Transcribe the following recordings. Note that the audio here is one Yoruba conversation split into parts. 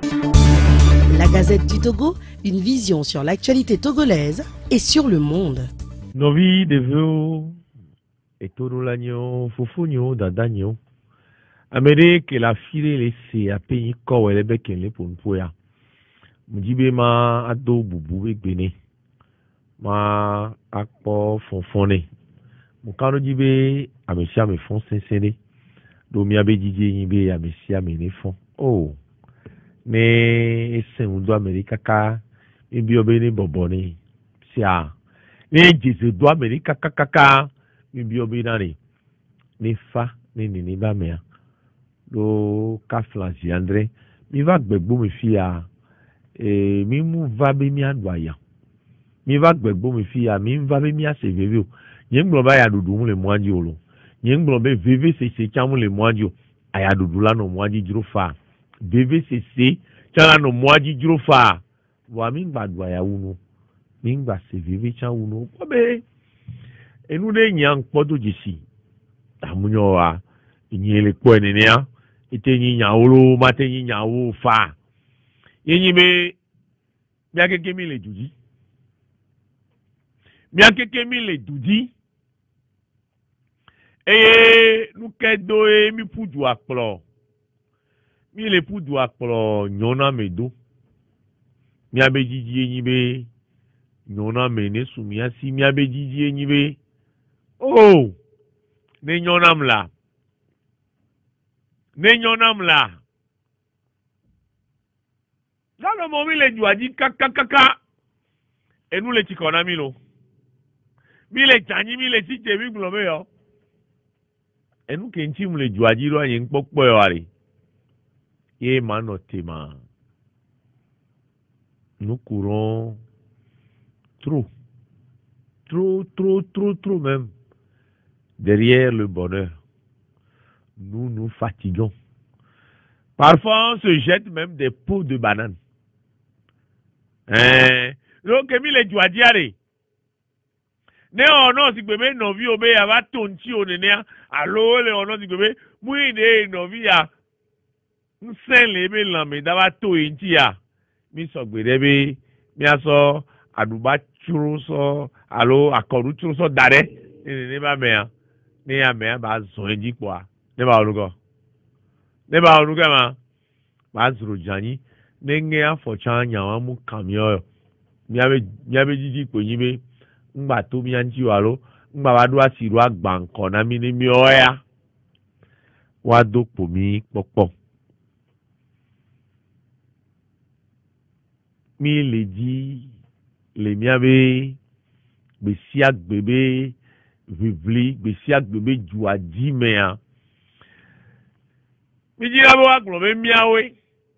La Gazette du Togo, une vision sur l'actualité togolaise et sur le monde. Novi deveo etorolanyo fofonyo dadanyo. Amerique la file lese apenyi kowele bekele ponpoya. Mjibe ma ado bubu egbene. Ma akpo fonfone. Mukano jibe amesia me fon sensene. Do mi abe jije yibe amesia me ne fon. Oh. Ne esen undo Amerika ka ibi obene bobone. Sia. Ne jese do Amerika kaka ibi obena ne. Ne fa ne ni ba mea. Do ka flanzi André. Mi va gbegbo mi fia. Mi mu va be mi adwaya. Mi va gbegbo mi fia. Mi va be mi aseveveo. Nyenglo ba ya dudu mu le mwanji olo. Nyenglo be veve se chamu le mwanji o. Aya dudu la no mwanji jiro fa. VVCC chala no mwaji jiro fa wa mingba dwaya uno mingba se VV cha uno kobe enu de nyang podo jisi tamunyo wa nyele ko enene ya itenyi nyaolo matenyi nyawo fa yenyi be miakeke mi le duji miakeke mi le duji nukedo mi pudu akplo mi le pudu akplo nyona medo mi abe jiji enyi be nyona me ne sumi asi mi abe jiji enyi be oh ne nyona mla lalo mo mi le juaji kaka enu le chikona mi lo mi le chanyi mi le chiche mi glome yo enu kenchi mu le juaji ro yin popo yo ari et manotema. Nous courons trop même derrière le bonheur. Nous nous fatiguons. Parfois, on se jette même des pots de banane. Donc, Emile est douadiare. Ne si bébé novi obe yava tonchi onenea. Allo le si bébé mouille de novi ya. Nsenlebe lame dava to intia mi so gbedebe mi aso aduba churu so alo akoru churu so dare ne ba mea ne ya mea ba zo enji kwa ne ba orugo ma ba zuru jani ne nge afo chanya wa mu kamio mi abe jiji ko yibe ngba to mi anji walo ngba ba do asiru agba nkan na mi ni mi oya wa dopo mi popo. Mi le di le miabe besiak bebe vivli besiak bebe juadi mea mi jira bo aglobe miawe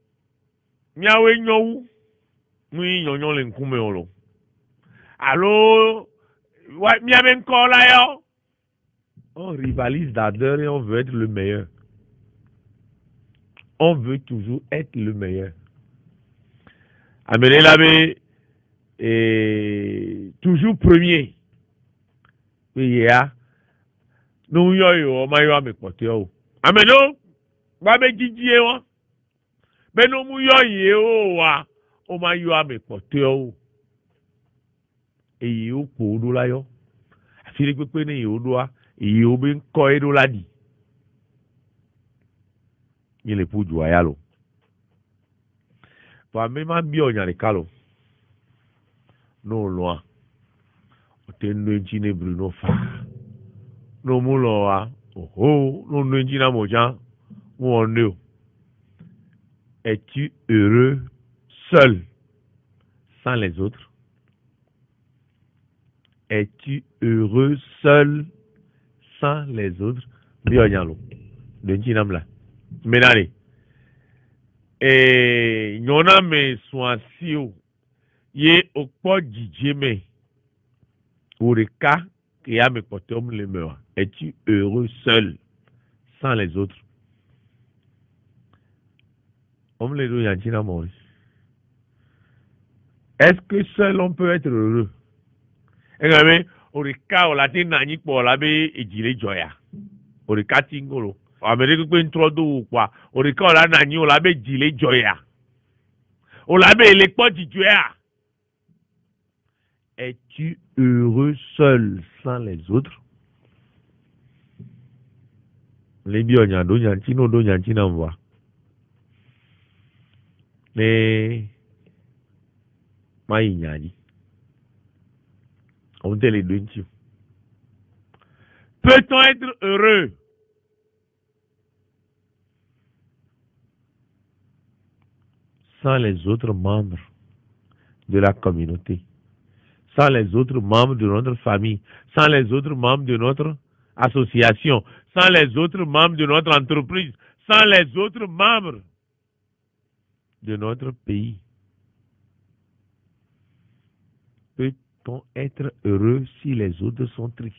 nyowu mi nyonyo le nkume olo allo wa miabe nkola yo on rivalise d'ardeur et on veut être le meilleur, on veut toujours être le meilleur. Amene labe toujours premier. Oui ya. Nou yo ma yo amepote o. Ameno ba be jiji e won. Be no mu yo ye o wa o ma yo amepote o. Eyi o po do la yo. Afire pepe ni yo do a, eyi o be nko e do la di. Ni le pu ju ayalo. Wa mema bi onyare kalo no loa otendo enjine Bruno fa no mu loa oho no no enjina moja mo oneo. Es-tu heureux seul sans les autres? Es-tu heureux seul sans les autres? Bi onyalo de enjina mla menane nyona me soasio ye okpo jijeme ureka ke ya me potom le mewa. Es-tu heureux seul sans les autres? On le dit yanchina mori. Est-ce que seul on peut être heureux? Engame ureka o latin nani po labe ejile joya. Ureka tingolo. Amerique peut introduire quoi? Ureka o la nani o labe ejile joya. O la be le po di Dieu. Es-tu heureux seul sans les autres? Les bionya do nyanchino do nyanchina mwa. Mais mai nyani. On te les deux. Peut-on être heureux sans les autres membres de la communauté, sans les autres membres de notre famille, sans les autres membres de notre association, sans les autres membres de notre entreprise, sans les autres membres de notre pays? Peut-on être heureux si les autres sont tristes?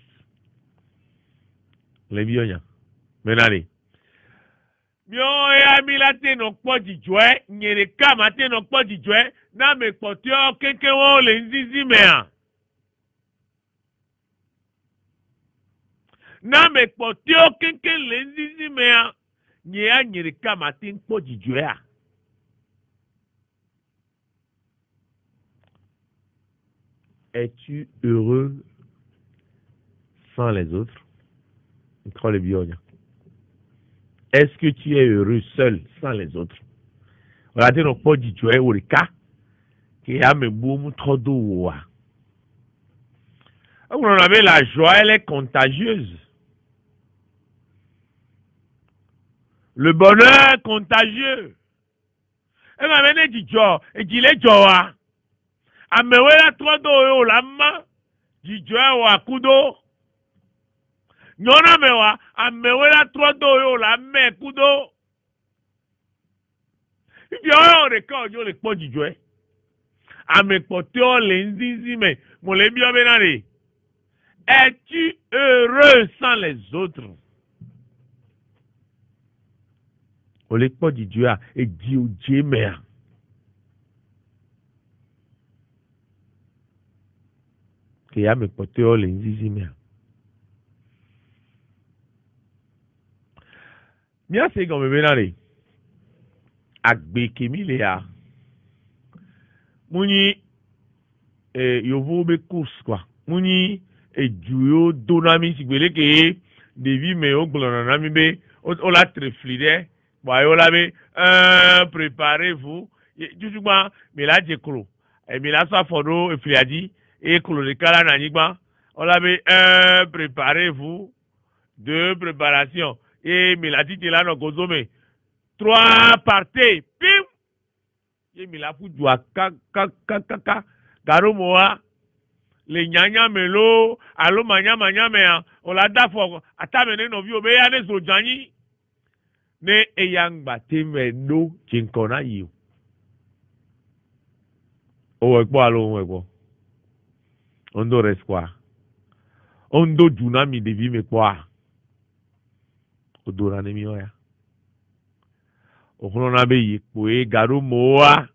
Les bionya. Menale. Mio ya milate no kpo jijwe, nyere kama te no kpo jijwe, na me kpotio keke wo le nzizi mea. Na me kpotio keke le nzizi mea, nyere kama te kpo jijwe a. Es-tu heureux sans les autres? Est-ce que tu es heureux seul sans les autres? Regardez nos potes du Joël Orika qui a mes boum trop d'eau. On avait la joie, elle est contagieuse. Le bonheur contagieux. Elle m'a mené du joie et dit les joie. Amewela trop d'eau la main du Joël ou à kudo. Nyona mewa amewela trodo yo la me kudo. Ibi o reka yo le po jijwe. Ame poteo le nzizi me mo le bi obenare. Es-tu heureux sans les autres? O le po jijwe e di o jeme. Ke ame poteo le nzizi me. Mia se gome benare agbe kemile ya muni yovo be course quoi muni juyo donami sigbele ke devi me o glona nami be o la treflide ba yo la be préparez-vous justement me la jekro e me la sa fodo e fliadi e kolo de kala na nigba o la be préparez-vous de préparation. Et me l'a dit là dans Gozome. 3 parties. Pim! Et me l'a foutu à kaka. Garo moa. Les nyanya melo. Alo manya mea. On l'a d'affaire. Atamene no vio. Be yane so jani. Ne eyang bate me no. Chinkona yu. Owekbo alo owekbo. Ondo respoir. Ondo junami devi me kwa. Odora ne mioya. Ohono be yikpo e garu moa.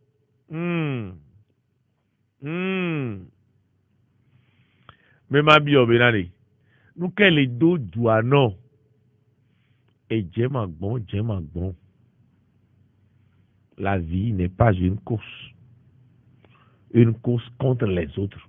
Mema bi obenare. Nou ke le do douano. Et djemagbon. La vie n'est pas une course. Une course contre les autres.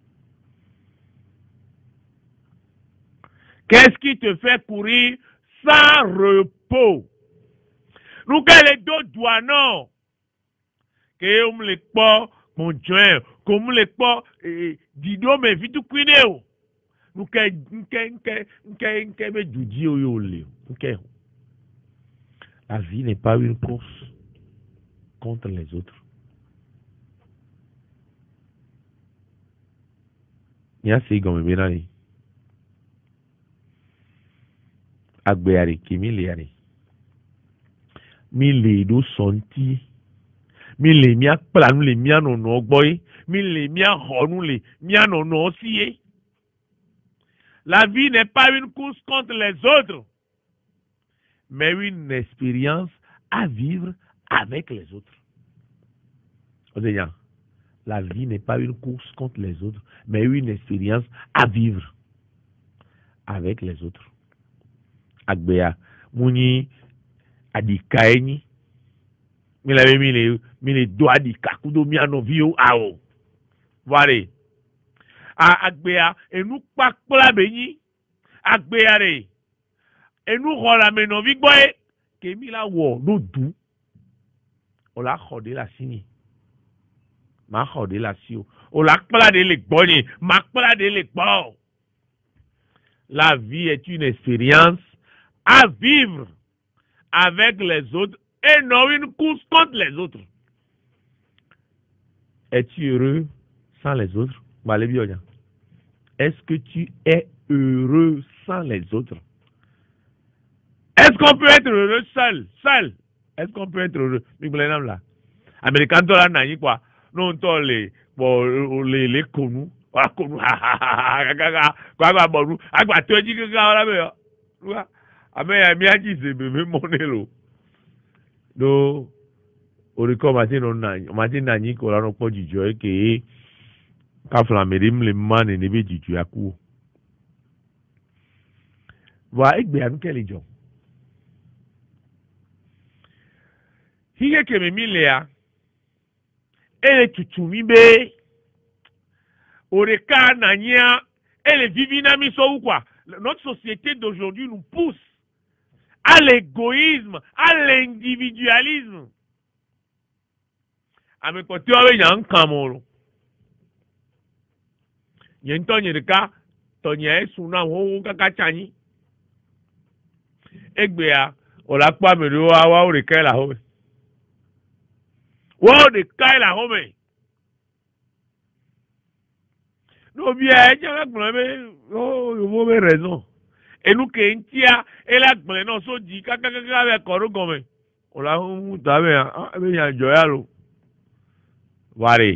Qu'est-ce qui te fait courir sans repos? Nous les deux douanes que on les pas mon joint comme les pas dido me vitu kwineo nous que me dudi yo le OK. La vie n'est pas une course contre les autres. Ya si gomme benani agbeari kimiliari mi le do sonti mi le mi akpla nu le mi anono ogboy mi le mi aho nu le mi anono siye. La vie n'est pas une course contre les autres, mais une expérience à vivre avec les autres. La vie n'est pas une course contre les autres, mais une expérience à vivre avec les autres. Agbea muni adikaeni mi la mi le do adi kakudo mi anovio ao vale a agbea enu pakpla benyi agbea re enu hola me no vi gboe ke mi la wo no du o la khode la sini ma khode la sio o la kpla de le gboni ma kpla de le gbo. La vie est une expérience à vivre avec les autres et non une course contre les autres. Es-tu heureux sans les autres? Est-ce que tu es heureux sans les autres? Est-ce qu'on peut être heureux seul? Seul? Est-ce qu'on peut être heureux? Américain, tu as quoi? Non, tu as les connus. Akonu kwa bonu agba toji gaga ora me wa ame ya mi aji se bebe monelo do oriko mati na nyi ko ran po jijo eke ka flamerim le man ni be jijo yaku wa egbe anu kele jo hige ke me mi le ya ele tutu mi be Oreka Nania et les vivinami sont quoi? Notre société d'aujourd'hui nous pousse à l'égoïsme, à l'individualisme. À mes côtés, il y a un camoro. Il y a un tonne de cas, tonne est sous na ou kakachani. Egbea, on l'a pas me le wa oreka la home. Wa oreka la home. Non bien, il y a raison. Et nous qui sommes et la non so dit kaka avec comme on l'a il y a joyalo. Voilà.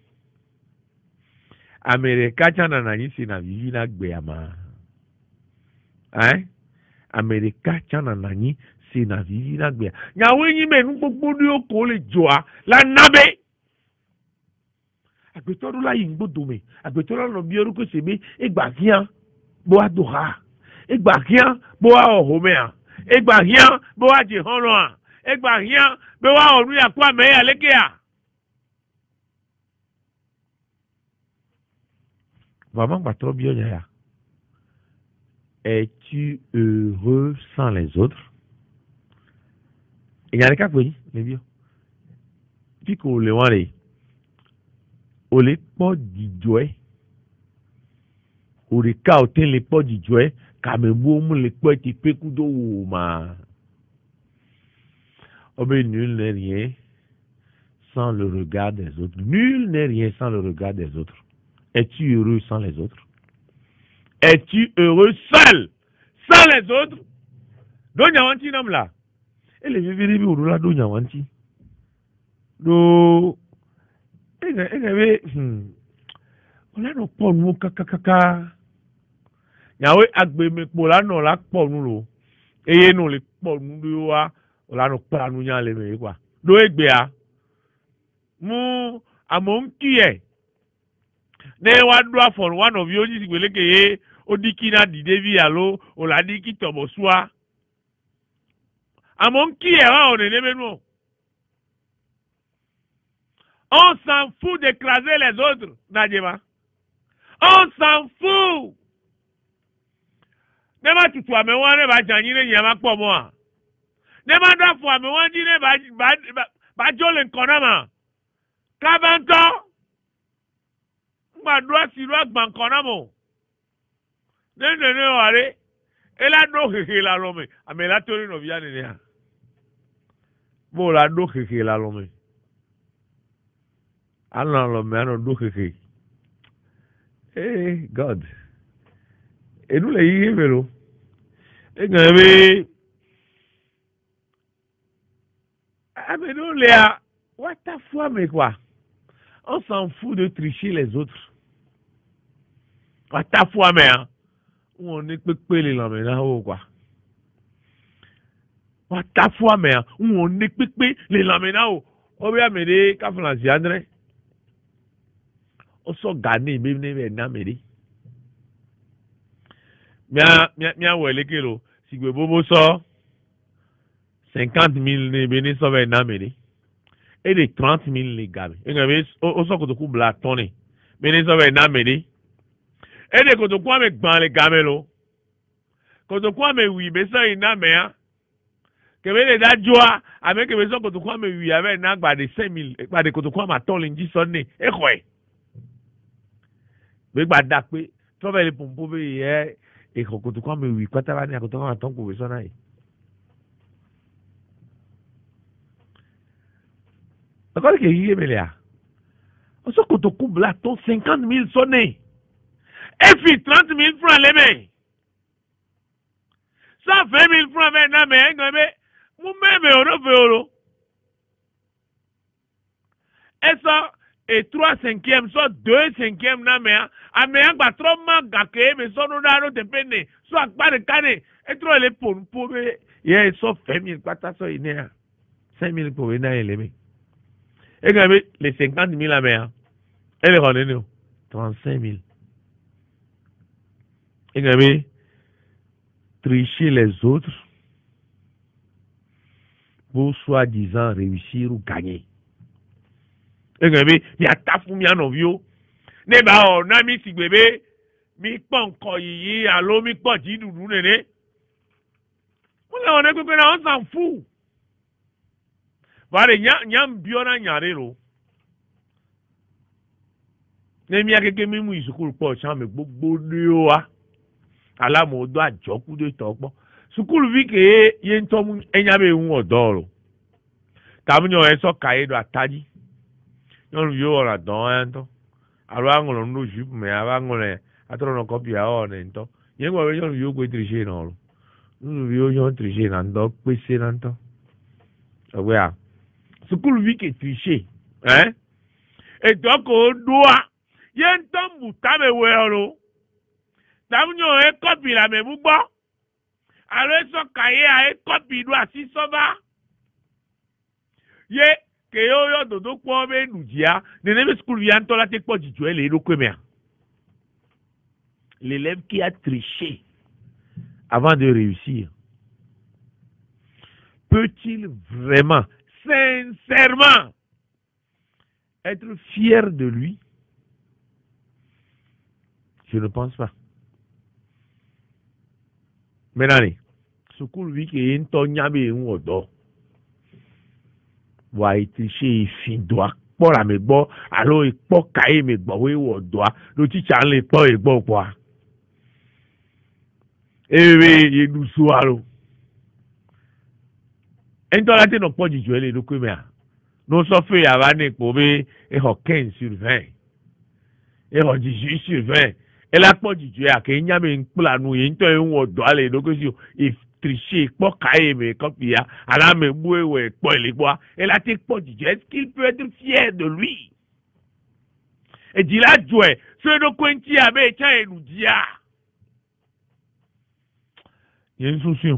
America chana na nisi na vivi na gbeama. Hein? America chana na ni si na vivi na gbea. Nya wenyi me nu gbogbo ni o ko le joa la nabe. Agbetoro la yingbo dome agbetoro no bi oruko sebe egbagian bo adoha egbagian bo a ohomea egbagian bo a jehonoa egbagian bo a oru yakwa me alekea maman gbatoro bi onya ya. Es-tu heureux sans les autres? Il y a des cas oui les bio piko le wale o le po dijoe o le ka o ten le po dijoe ka me mu le po ti peku do ma o be nul n'est rien sans le regard des autres. Nul n'est rien sans le regard des autres. Es-tu heureux sans les autres? Es-tu heureux seul sans les autres? Donya wanti nam la e le viviri bi o la donya wanti do on a no ponu kakakaka yawe agbeme po la no la ponu lo eye no le ponu do wa o la no planu nya le me kwa do egbe a mu amon kiye ne wa do afon one of you ji gbele ke odikina di devi alo o la di ki tobo swa amon kiye wa o ne menu. On s'en fout d'écraser les autres, Nadjema. On s'en fout. Ne ma tutu ame wane ba janine nyama kwa mwa. Ne ma dafu ame wane dine ba jole nkonama. Kabanto. Mba doa siruak bankonamo. Ne wale. Ela do keke la lome. Ame la tori no vya nene ya. Bo la do keke la lome. Allah lo me ano do keke. Hey God. Et nous les y vélo. Et nous mais nous les what the fuck mais quoi? On s'en fout de tricher les autres. What the fuck mais on est peu les là maintenant quoi? What the fuck mais on est peu les là maintenant. On va m'aider quand on a André. On s'en gagné même na mairie. Mia wele kilo si gwe bobo so 50,000 ne beni so be na mairie. et de 30 000 les gars. Et au sort que tu coupes la tonne. Mais les hommes n'ont pas et de que tu coupes avec ban les gamelo. Quand tu coupes avec oui, mais ça, il n'a pas. Que les joie avec les gens que tu coupes avec oui, avec un de 5 000, pas de que tu coupes à ton lundi sonné. Et quoi? Mais pas d'accueil. Tu vas aller pour me prouver et quand tu coupes avec oui, quoi tu vas aller à ton à ton couper sonné. D'accord que y est là. On sait que tu coupes là ton 50 000 sonné. Et puis 30 000 francs les mains. 120 000 francs maintenant, mais vous-même, et ça, et 3 cinquièmes, soit 2 cinquièmes, mais un trop manque, mais son nom de peine, soit pas de canne, et trop les pour il y a 5 000, pas ta so, il y a 5 000 pour venir et les et les 50 000 la mer, elle est rendue 35 000. Et tricher les autres pour soi-disant réussir ou gagner. Et il y a ta fou mia novio. Ne ba o na mi si bébé mi pon ko yi alo mi po ji dudu nene. On est que on s'en fout. Vale nyam biona nyarelo. Ne mi akeke mi mu isukul po chan me gbogbo ni o wa. Alamodo àjọkú dé tọgbọ sukulu vi ke ye ntomu enyabe ehun odoro tamunyo eso kaedo ataji yon yo ora don ento aro angolo no jup me abangole atoro no copia o nento ye gbo be yon yo gbe triche no no yo yon triche nan do pese nan to owe a sukulu vi ke triche e doko doa ye ntomu tabe we oro Tamunyo e copie la me bugbo. Alors so kaye a e copie do asi soba. Ye ke yo dodo kwa be nujia, ne nebe school vian to la te kwa jijwe le do kwemea. L'élève qui a triché avant de réussir, peut-il vraiment, sincèrement, être fier de lui? Je ne pense pas. Menani, sukulu wiki into nyabe un odo. Wa itiche ifindwa. Pora me gbo, alo ipo kae me gbo we odoa. Lo teacher le po e gbo po. Ewe ye dusu alo. Ento la te no po jiju ele do kwemea. No so fe ya ba ne po be e ho 15 sur 20. E ho 18 sur 20. Elle a pas dit que il y a un plan nous il y a un doigt les donc il tricher pas cailler mais quand il y a à la même ouais pas les bois elle a pas dit est-ce qu'il peut être fier de lui et dit là jouer ce de quinti avec tiens et nous dit il y a une solution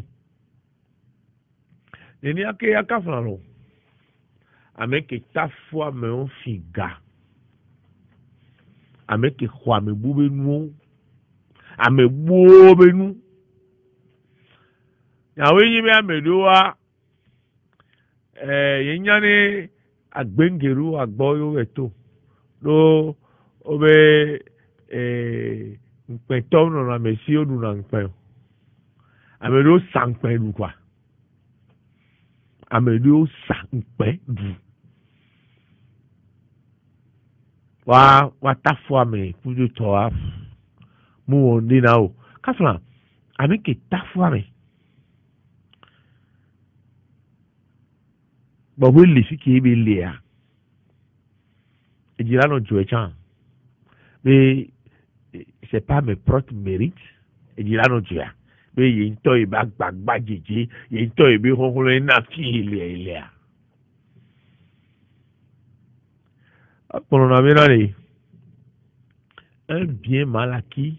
il y a que ya kafalo avec ta foi mais on figa avec quoi me boube nous ame boube nous ya wenyi me amedoa yenyane agbengeru agboyo eto lo obe npeto no na mesi onu na npe amedo sanpe du kwa amedo sanpe du wa ta fo me pujo to af mu onde na o kasla ami ke ta fo me bo le fi ke be le a ejira no jo echan mais c'est pas mes propres mérites ejira no jo a mais yin to e ba gbagba jeje yin to e be honholo na fi ile a pour on avait un bien mal acquis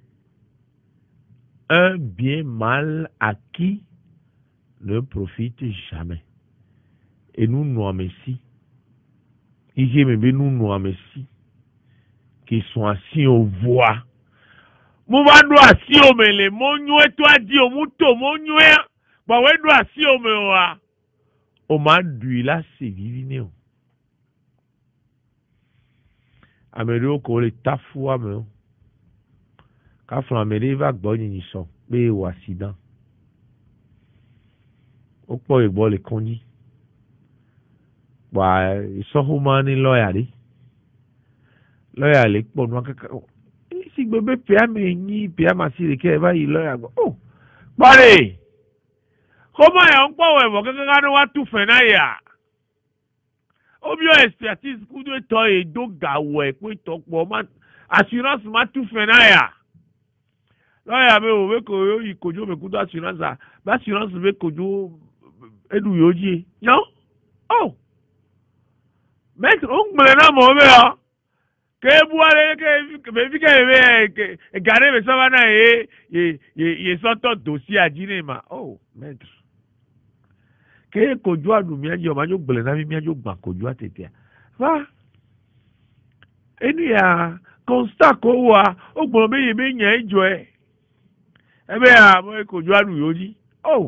ne profite jamais. Et nous nous messi. Ici même nous nous messi qui sont assis au voix. Mouma doit assis au mele monyo toi di au muto monyo ba we doit assis au mewa. O ma d'huile c'est vivine. Amélie ko le tafu ame. Ka flan Amélie va gbo ni so be o accident. O po e gbo le konji. Wa so huma ni lawyer ri. Lawyer le po no kaka. Si bebe pe ame ni pe amasi le ke va yi lawyer go. Oh. Pare. Comment est on peut voir que quand on tout fait naïa? Au mieux expertise coup de temps et donc gaoué quoi donc pour man assurance ma tout fait naïa. Là y avait au que il kojo me coup d'assurance ça. L'assurance veut kojo edu yoji. Non? Oh. Maître on me l'a mauvais hein. Que boire que me que garder me ça va na et son dossier à dîner ma. Oh, maître. Que kojo adu mi ajo ma jo gbele na mi ajo gba kojo atete va enu ya constat ko wa ogbon be ye be yan ejo ebe ya mo kojo adu yoji oh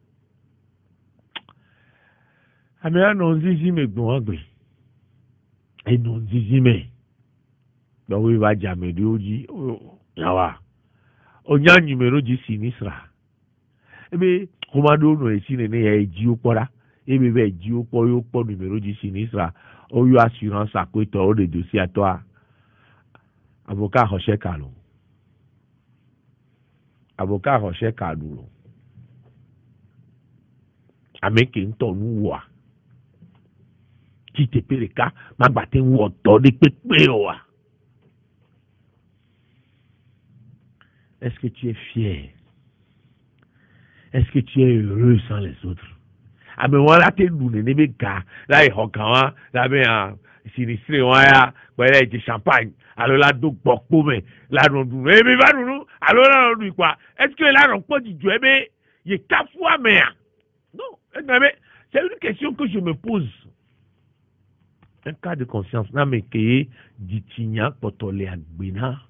ame ano zizi me gbon agbe enu zizi me do we ba jame de oji yawa onya numero ji sinistra ebe komado no esi ne ya eji opora ebe be eji opo yo po numero ji sinistra o yo assurance akoto o de dossier à toi avocat Rocher Kalou avocat Rocher Kalou ameke ntonu wa ki te pereka magbate wo to de pepe o wa. Est-ce que tu es fier? Est-ce que tu es heureux sans les autres? Ah mais voilà t'es nous ne be ga là il hokawa là ben sinistré ya voilà du champagne alors là donc bokpo mais là non mais va nous alors là nous quoi est-ce que là on peut dire mais il est 4 fois mais non mais c'est une question que je me pose. Un cas de conscience na me ke ditinya potole agbena.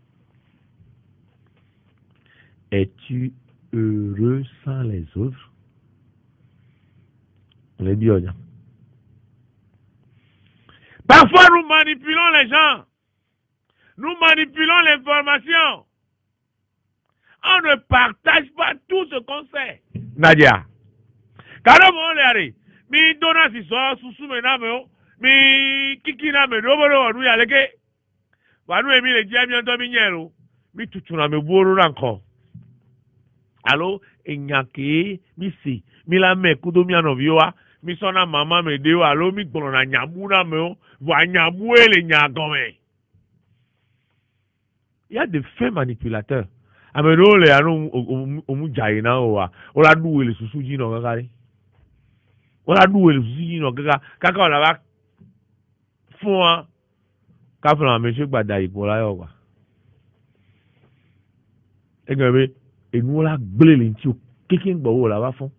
Es-tu heureux sans les autres? On est dit, parfois, nous manipulons les gens. Nous manipulons l'information. On ne partage pas tout ce qu'on sait. Nadia. Carrément, on est mi donna si so susu me na me mi kiki na me doboro onu ya leke. Wanu emi le jami on to mi nyero. Mi tutu na me buoru na nko. Allo enyake mi si mi la me kudo mi anoviwa mi sona mama me de allo mi gboro na nyamu na me o wa nyamu ele nyagome. Il y a des faits manipulateurs. Ameno le anu omu jaina owa ola duwe le susu ji no kakari. Ola duwe le susu ji no kaka ola ba fun ka fun me se gbada ipo la yo wa. Egbe enu la gble le nti o keke ngbo wo la ba fun.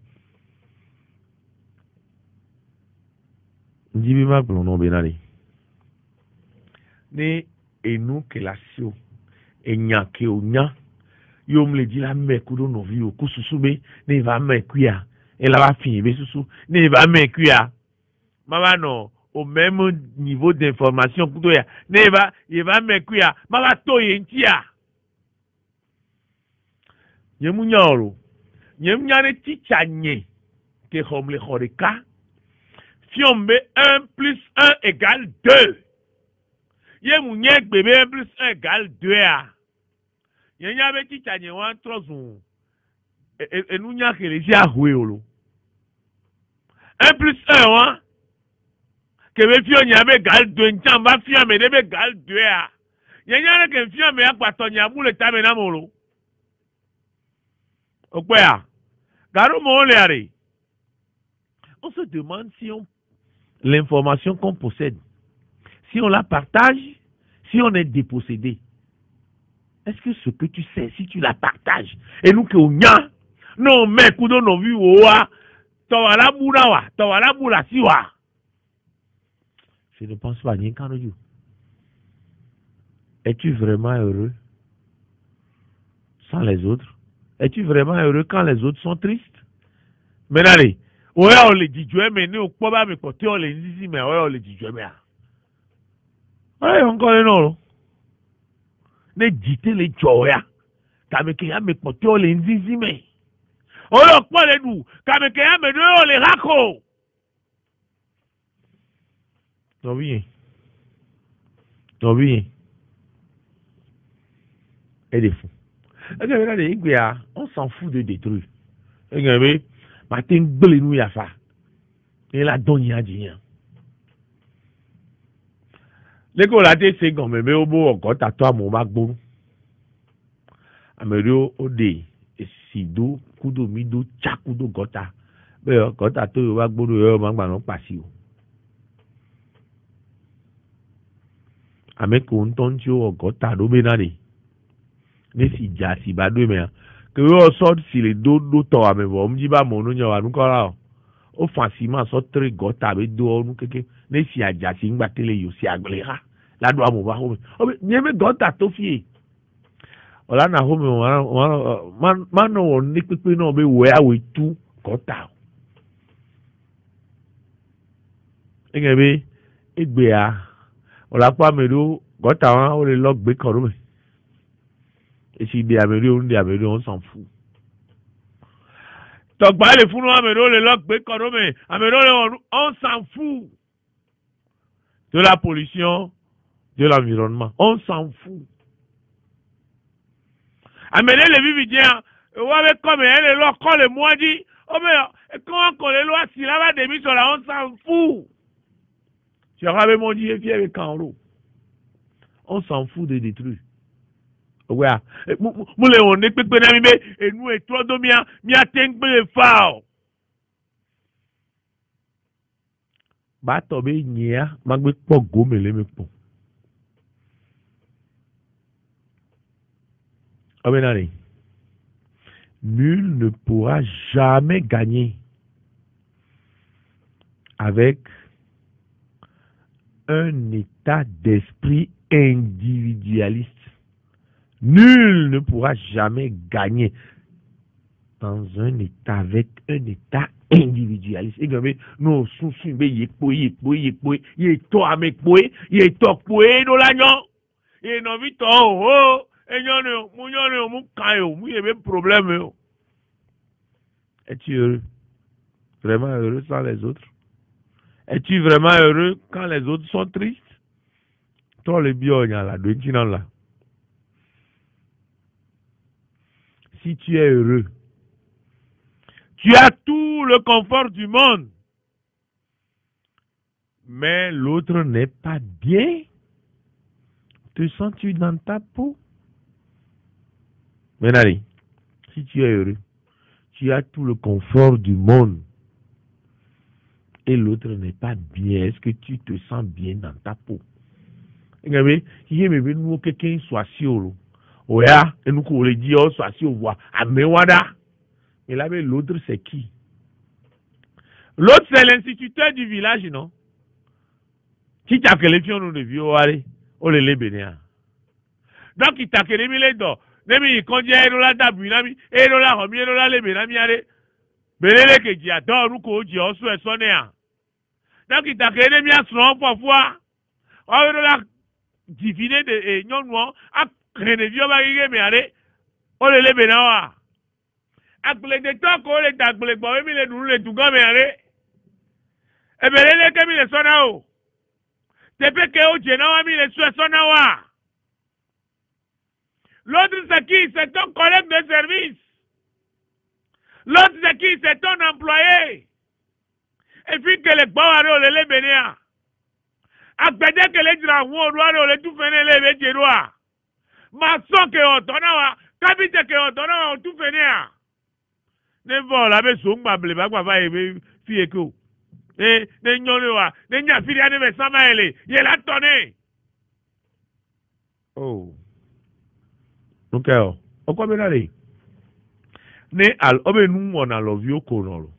Njibi ma gbo no be na ni. Ni enu ke la sio enya ke onya yo me le di la me kudo no vi o kususube ne va me kuya et la va finir be susu ne va me kuya mama no au même niveau d'information kudo ya ne va il va me kuya mama to ye ntia nyemunyoro nyemnyane ticha nye ke homle khoreka fiombe 1 plus 1 égale 2 yemunye bébé 1 plus 1 égale 2 a yenya be ticha nye wan trozun enunya kelezi ahweolo 1 plus 1 wa kebe fio nya be gal 2 nchamba fio me de be gal 2 a yenya le ke fio me akpato nya mu le tabe na molo okpea garu mo le are. On se demande si l'information qu'on possède, si on la partage, si on est dépossédé. Est-ce que ce que tu sais, si tu la partages, et nous que on y a, non, mais kudo no vu oa, tawala murawa, tawala murasiwa. Je ne pense pas, ni kanoju. Es-tu vraiment heureux sans les autres? Es-tu vraiment heureux quand les autres sont tristes? Mais allez, ouais, on les dit, mais nous, pas me côté, on les dit, mais ouais, on les dit, mais. Ora encore le non. Ne jite le joya. Kame ke ya me potio le nzizi me. Ora kwa le nu. Kame ke ya me do le rako. Non bien. Non bien. Et des fous. On s'en fout de détruire. Regardez, matin blé nous ya fa. Et la donne ya dit. Les gars là c'est comme mais au beau encore à toi mon backbone. Amerio ode sido kudo mido chakudo gota. Be gota to backbone yo magba no pasi o. Ame ko ntonjo gota do benade. Ne si ja si ba do me que yo sort si le do to ame bo mji ba mo no nyawa nu ko la o facilement so tre gota be do nu keke ne si aja si ngba tele yo si agbelera la do amo ba o me me gota to fie ola na ho me man no ni pepe no be we awe tu gota engebe egbe a ola pa me do gota wa o le log be koro me. Et si des Américains, on s'en fout. Donc, bah, les fous, les locs, on s'en fout de la pollution, de l'environnement. On s'en fout. Amener les vividiens, ou avec comme les lois, quand les mois dit, oh, mais quand les lois, si là-bas, des mises là, on s'en fout. Tu auras mon Dieu, et puis avec Canro. On s'en fout de détruire. Ouais, moule on est pépé na mimé et nous et toi domia mi ateng pe fao. Ba to be nyia magbe po gomele me po. Abenari. Nul ne pourra jamais gagner avec un état d'esprit individualiste. Nul ne pourra jamais gagner dans un état avec un état individualiste. Et comme nous sommes y to ame poé, y to poé no la nyon. Et non vite oh et nyon mon kayo, mu y problème. Es-tu heureux? Vraiment heureux sans les autres? Es-tu vraiment heureux quand les autres sont tristes? Toi le bio là, de là. Si tu es heureux, tu as tout le confort du monde, mais l'autre n'est pas bien. Te sens-tu dans ta peau? Menari, si tu es heureux, tu as tout le confort du monde, et l'autre n'est pas bien. Est-ce que tu te sens bien dans ta peau? Regardez, si quelqu'un soit sûr. Oya, et nous qu'on le dit, on soit si on voit, Amewada. Et là, l'autre, c'est qui? L'autre, c'est l'instituteur du village, non? Qui t'a que les filles, on ne vieux, on les bénéa. Donc, il t'a que les mille d'or. Nemi, quand il y a un la dabu, nami, et la remis, et la lebe, nami, allez. Belele, que tu adores, nous qu'on dit, on souhaite sonner. Donc, il t'a que les miens, sont parfois. On la diviner de non, Renevio bagige me are ole le benawa akle de to ko le takle bo mi le dulu le tuga me are e belele ke mi le sona o tepe ke o jena wa mi le sona wa l'autre c'est qui? C'est ton collègue de service. L'autre c'est qui? C'est ton employé. Et puis que les baware ole le benia akbede ke le dra wo ro le tu fene le be jeroa. Maçon que on donne à capitaine que on donne à tout finir. Ne voilà mais son mable ba va e fi eko. Ne nyone wa, ne nya fi ane be samaele, ye la tonné. Oh. OK. O ko benale. Ne al obenu on a lovio konolo.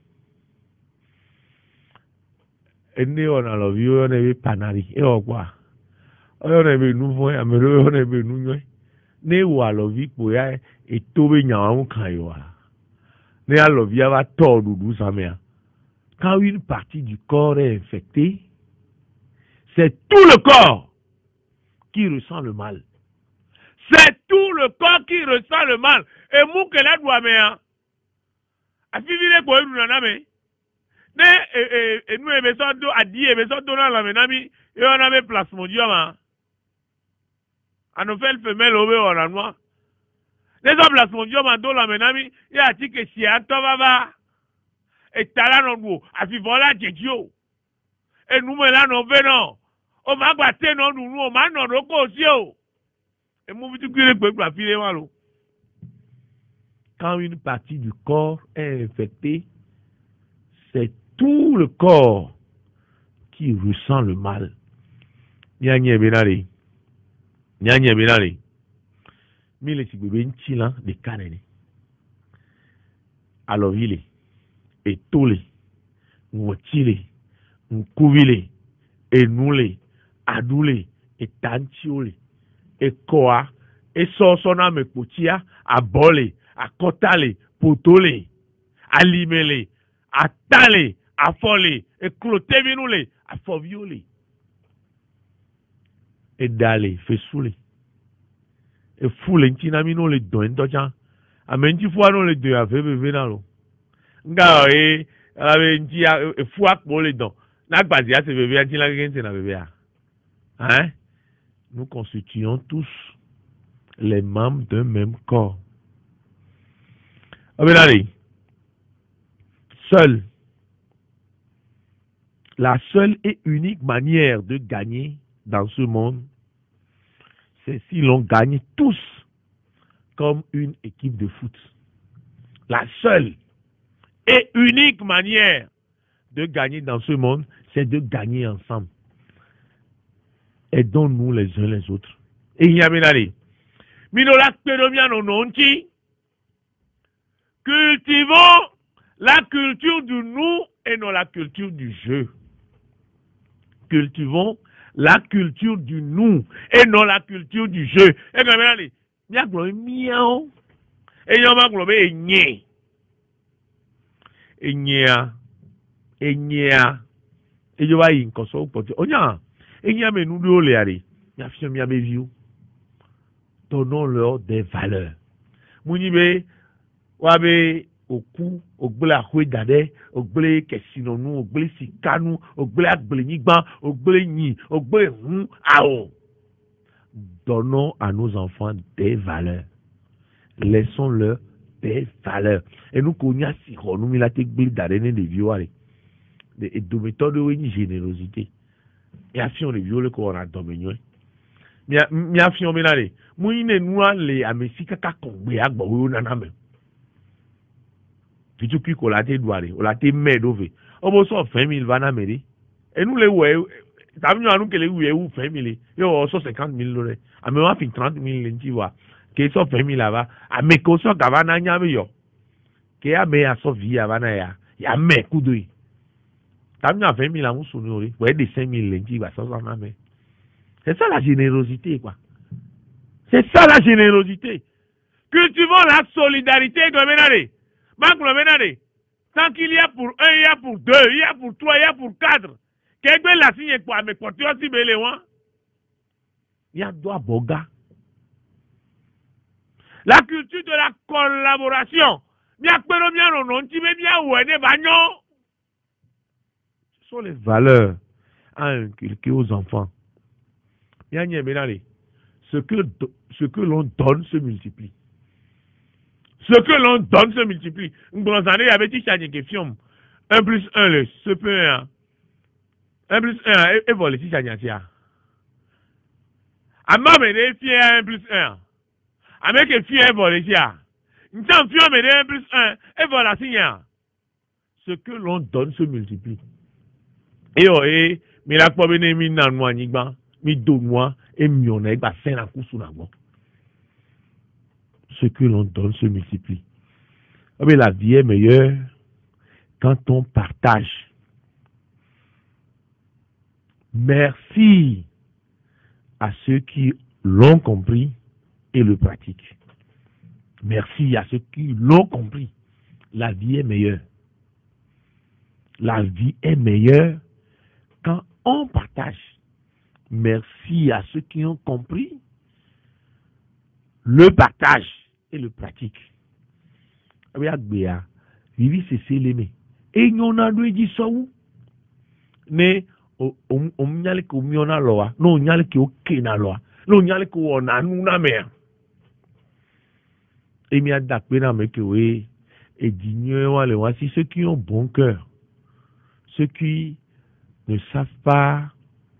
Ene on a lovio ne be panari. E o kwa. O ne be nu fo amero o ne be nu nyo. Ne wa lovi po ya e tobe nyawa kan yo a ne a lovi va to dudu samea. Quand une partie du corps est infectée, c'est tout le corps qui ressent le mal. C'est tout le corps qui ressent le mal. Et mou que la doit me afivile ko enu na me. Ne nous emeso do adi emeso do na la menami et on avait place mon Dieu ma. Anofel femelle obe on noir. Les hommes place mon Dieu ma do la menami ya ati ke si ato baba. Et tala no bo afivola jejo. Et nous me la no venon. O ma gba te no nu o ma no ro ko si o. Et mon petit curé peut pas filer malo. Quand une partie du corps est infectée, c'est tout le corps qui ressent le mal. Nyanye benare. Nyanye benare. Mille si bébé nchila de kanene. Alors il est etole, nwotile, nkuvile, enule, adule, etanchiole, ekoa, esosona mekotia, abole, akotale, potole, alimele, atale, afole, eklotevinule, afoviole, edale, fesule, efule ntinamino le don dojan, amenti fuano le de aveve venalo. Nga ave nti fuak bo le don. Na gbazi a se bébé anti la gente na bébé a. Hein? Nous constituons tous les membres d'un même corps. Abenali. La seule et unique manière de gagner dans ce monde, c'est si l'on gagne tous comme une équipe de foot. La seule et unique manière de gagner dans ce monde, c'est de gagner ensemble. Aidons-nous les uns les autres. Et il y a bien cultivons la culture du nous et non la culture du jeu. Cultivons la culture du nous et non la culture du jeu. Et comme il y a miaou. Et il y a Enyea, et je vais y consoler pour dire, onya, enya me nous le aller, y a fait mi abeviu, donnons-leur des valeurs. Mounibe, wabe, au cou, au bla houé dade, au blé kessinonou, au blé sikanou, au blé akblé nigban, au blé ni, au blé ao. Donnons à nos enfants des valeurs. Laissons-leur des valeurs. Et nous connaissons si nous avons été d'arène de violer. Et de méthode de générosité. Et action de violer qu'on a dominé. Mais action de violer. Moi, nous les américains qui ont été agboyés. Tu sais qu'on a été doué. On a été médové. On a été 20 000 vannes américains. Et nous les voyons. Ça veut dire que les voyons 20 000. Et on a 50 000 $. À même 30 000 $. Que so 20 000 là-bas, à mes cautions qu'avana nyame yo, que a me a so vie avana ya me kudui. T'as mis à 20 000 à mon sounori, ouais des 5 000 lentilles, bah ça s'en a mais. C'est ça la générosité quoi. C'est ça la générosité. Cultivons la solidarité comme menade. Manque le menade. Tant qu'il y a pour un, il y a pour deux, il y a pour trois, il y a pour quatre. Qu'est-ce la signe quoi, mais quand tu as si belé il y a deux boga. La culture de la collaboration. Ce sont les valeurs à inculquer aux enfants. Ce que l'on donne se multiplie. Ce que l'on donne se multiplie. Il y avait une question. 1 plus 1, le ce peut 1. 1 plus 1, et voilà, si ça n'y a. À ma mère, il y a 1 plus 1. Avec un fier volégien. Nous sommes fiers, mais 1 plus 1. Et voilà, signal. Ce que l'on donne se multiplie. Et oui, mais la pomme est mise dans moi, nigba, mi donne-moi, et mi-on est, bah, c'est un coup sous la main. Ce que l'on donne se multiplie. Mais la vie est meilleure quand on partage. Merci à ceux qui l'ont compris et le pratiquent. Merci à ceux qui l'ont compris. La vie est meilleure. La vie est meilleure quand on partage. Merci à ceux qui ont compris le partage et le pratique. Vivi c'est l'aimé. Et nous on a dit ça où? Ne on nyale ko miona loa, no nyale ki okena loa, no nyale ko ona nuna mer. Et mi a dakpe na me que oui, et digne wale voici ceux qui ont bon cœur, ceux qui ne savent pas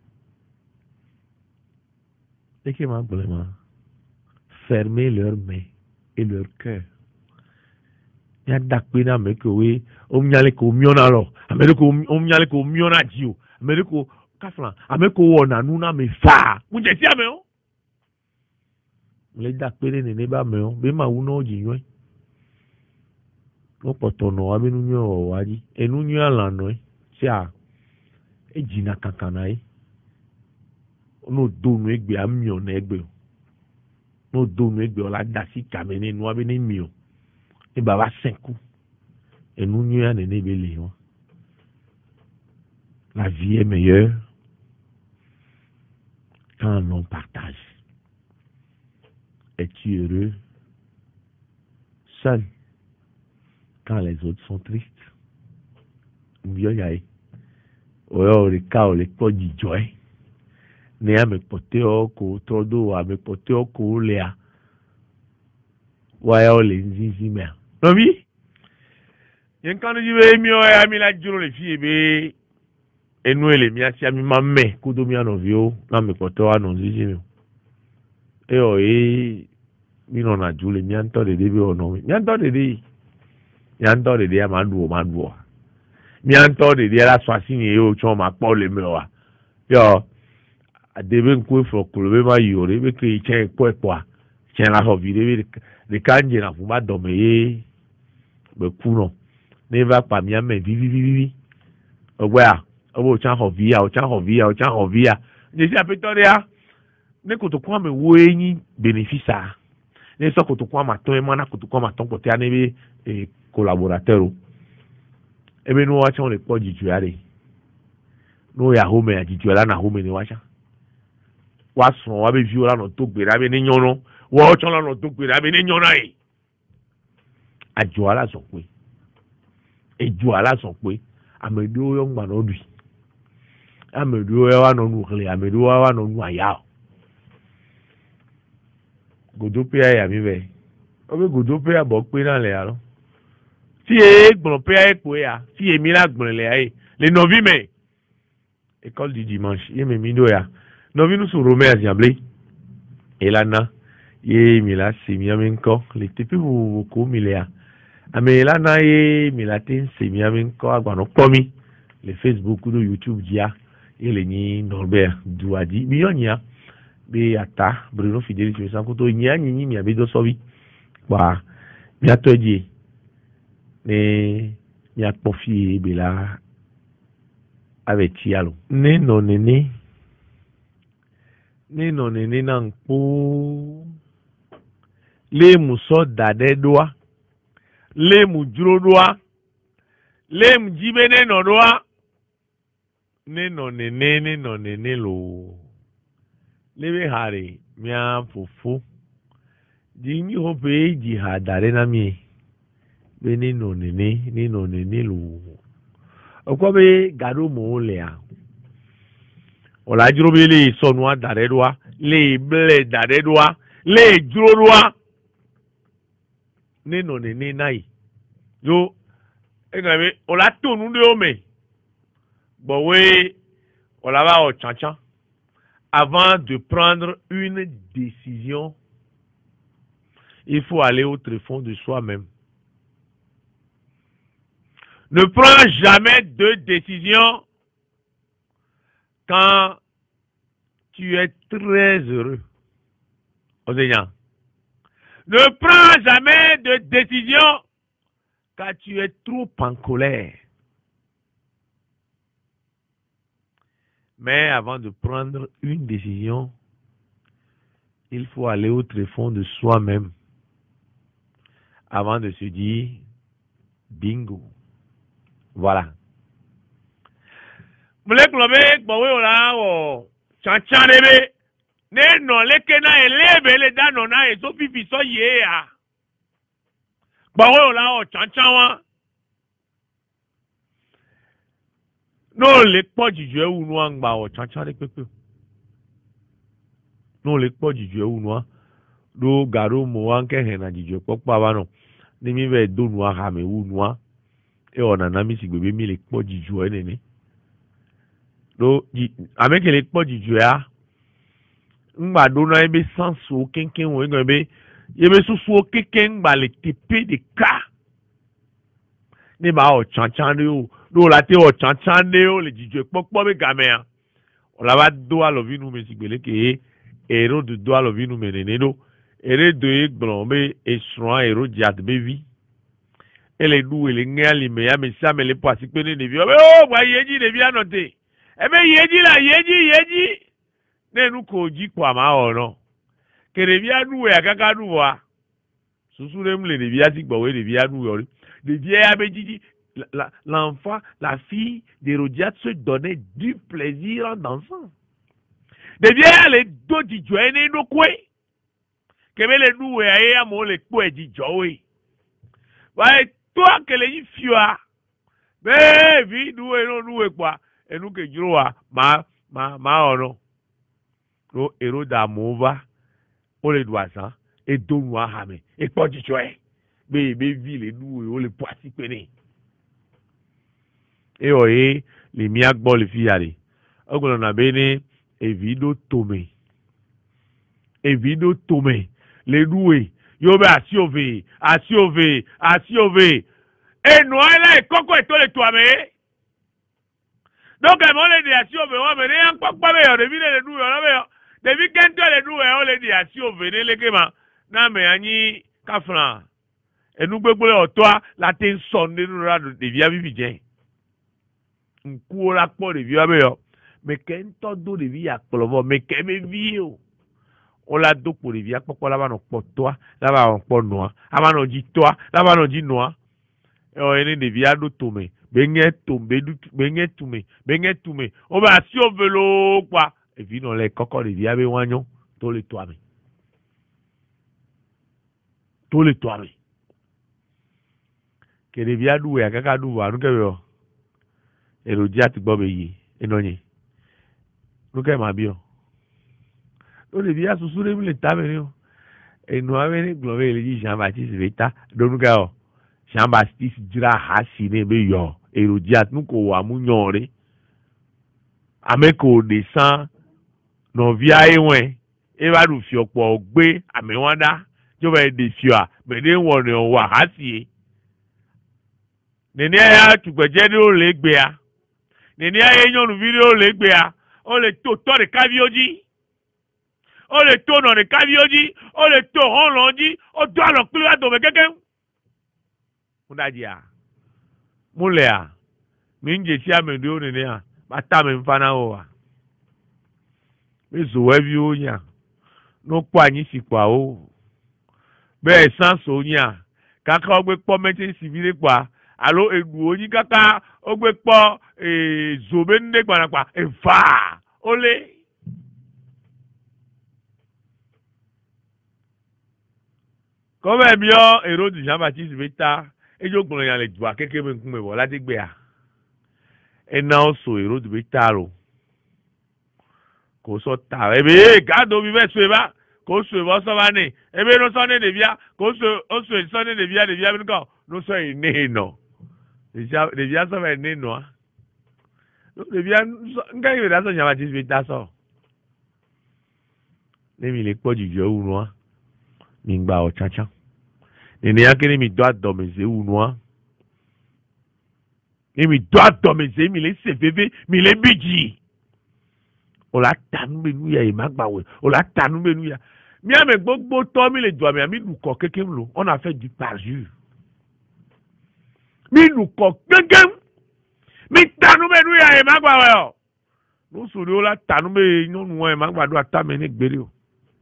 fermer leurs mains et leur cœur. Ya dakpe na me que oui, on nyale ko miona lo, amereko on nyale ko miona dio, amereko kafla, amereko ona nuna me fa. Muje ti ame o. Le dakpe ne ne ba me o, be ma uno jinwe. No potono abi nu nyo waji, enu nyo ala no sia e jina kankana no do no egbe amio na egbe. No do no egbe ola dasi kamene no abi ni mio. Et baba 5 coups. Et nous n'y a n'est pas. La vie est meilleure quand l'on partage. Es-tu heureux seul quand les autres sont tristes? Mbio yae. Oyo reka ole ko jijoy. Ne ame pote oko todo ame pote oko lea. Waya ole nzinzi mea. Non oui? Yen quand je vais mieux à mi la juro les filles be et nous les mia si ami mamme kudo mi anovio na me poto anonzi mi. E o mi non a jule mi anto de debi o no mi anto de de. Mi anto de de ma duo. Mi anto de de la swasini e o cho ma po le me wa. Yo a debe nku fo kulo ma yore be ke chen po chen la ho vide de kanje na fu ba do me be kuno. Ne va pas bien mais vivi. Owa obo chan hovia. Je suis apetoria. Ne kotokwa me wenyi bénéfice. Ne so kotokwa ma ton mana kotokwa ma ton pote anebe collaborateur. Ebe no wacha on le po jituare. No ya home ya jituala na home ni wacha. Wa so wa be viola no to gbera be ni nyono. Wa o chon la no to gbera be ni nyona e. Ajoala so pe. Eju ala son pe amedu yo ngba no du amedu yo wa no nukle amedu wa no nu aya godo pe ya mi be o be godo pe ya bo pe na le alo ti e gbon pe ya pe ya ti emi la gbon le ai le novi me école du dimanche ye me mi do ya novi nu su rome assemblée elana ye mi la si mi amenko le tepe bu ko mi le ya ame la na ye mi la tin se mi amen ko agbano komi le Facebook ou YouTube dia ele ni Norbert Douadi mi yonya be ata Bruno Fidelity san ko to nya nyi mi abedo sobi wa mi atoji ne mi apofi be la avec tialo ne no nene nan po le muso dade doa le mu juro doa le mu jibene no doa ne no nene lo le be hare mia fufu di mi hope ji ha dare na mi be ne no nene lo okwa be gado mo le a ola juro be le so no dare doa le ble dare doa le juro doa ne no nene nai yo egabe ola tonu de ome bo we ola ba o chanchan avant de prendre une décision il faut aller au tréfonds de soi-même. Ne prends jamais de décision quand tu es très heureux. Ne prends jamais de décision quand tu es trop en colère. Mais avant de prendre une décision, il faut aller au tréfonds de soi-même avant de se dire bingo. Voilà. Mole klobe gbowe ola wo chanchanebe ne no leke na elebe le dano na e so fifi so ye ya gbawo la o chanchanwa no le pojiju ewu nu angba o chanchan pepe no le pojiju ewu nu do garo mo anke he na jiju popa wa no ni mi be do nu ha me wu nu e ona na mi sigbebe mi le pojiju enene do ameke le pojiju ya ngba do na ebe sanso kenken wo ngo ebe yebe susu kenken ngba le tipe de ka ni ba o chanchan de o do la te o chanchan de o le jiju popo be game ya o la ba do alovinu me sigbele ke ero de do alovinu me nene do ere do e gbon be esron ero jat be vi ele du ele ngali me ya me sa me le pasi pe ne vi o wa yeji de vi anote ebe yeji la yeji nenu ko ji kwa ma ono kere bi anu we akaka nu wa susu le mle de bi ati gbowe de bi anu yori de bi ya be jiji l'enfant la fille de Rodiat se donnait du plaisir en dansant de bi ya le do di jo ene no kwe kebe le nu we aye amo le po e di jo we wa toi que le fiwa be vi nu we no nu we kwa enu ke juro wa ma ono ro ero da mova o le doasan e do nu ahame e poji choe be vi le nu o le poasi pene e oye le mi agbo le fi yare ogbon na be ni evido tome le nuwe yo be asiove e no ele koko e to le to ame donc mo le di asiove o me ni an papa be yo de vi le nuwe o be yo devi kento le nu e o le di asi ovene le kema na me anyi kafran enu gbegbo le otoa la te son ninu ra do devi abibi je nku ora po devi abe yo me kento do devi akpolovo me ke me vi o la do po devi akpopo la ba no po toa la ba on po noa aba no ji toa la ba no ji noa e o ene devi ado tome benye tume o ba asi ovelo kwa et puis non les coco de diable wanyo tous les toits que de via dou ya kaka dou wa nuke yo e lo dia ti gbo be yi enonye nuke ma bi o to de via susu le mi le ta me ni o e no ave ni glove le Jean Baptiste Veta do nuke o Jean Baptiste jira ha si ne be yo e lo dia nuko wa mu nyore ameko descend non via ewen e ba du fi opo gbe amewanda jo be de fiwa be de won ni wa hasi neni aya tugbeje ni o le gbe a neni aya nyonu video le gbe a o le to de kavioji o le to no de kavioji o le to hon lonji o do alo pila do be keke mudaji a mule a mi nje si amedu o neni a bata me mfana o wa mezo wevi onya no kwa anyi sikwa o be sanso onya kaka ogbe po metin civile kwa alo edu onyi kaka ogbe po zobe nde gbanapa efa ole comme bien héros du Jean Baptiste Veta ejo gbon yan le dua keke me nkun me bo lati gbe a ena so héros du Veta ro ko so ta ebe gado bi be so eba ko so ebo so ba ni ebe no so ne de bia ko so o so ne de bia bi ko no so e ne no de bia so ba ne no de bia nga yi da so Jean Baptiste Veta so le mi le po juju o no mi gba o chacha ni akini mi do adomeze u no ni mi do adomeze mi le seveve mi le biji o la tanu menu ya e magbawe o la tanu menu ya mi ame gbogbo to mi le do mi lu ko keke lo on a fait du parjure mi lu ko keke mi tanu menu ya e magbawe o no sori o la tanu me nyonu e magbado atame ni gbere o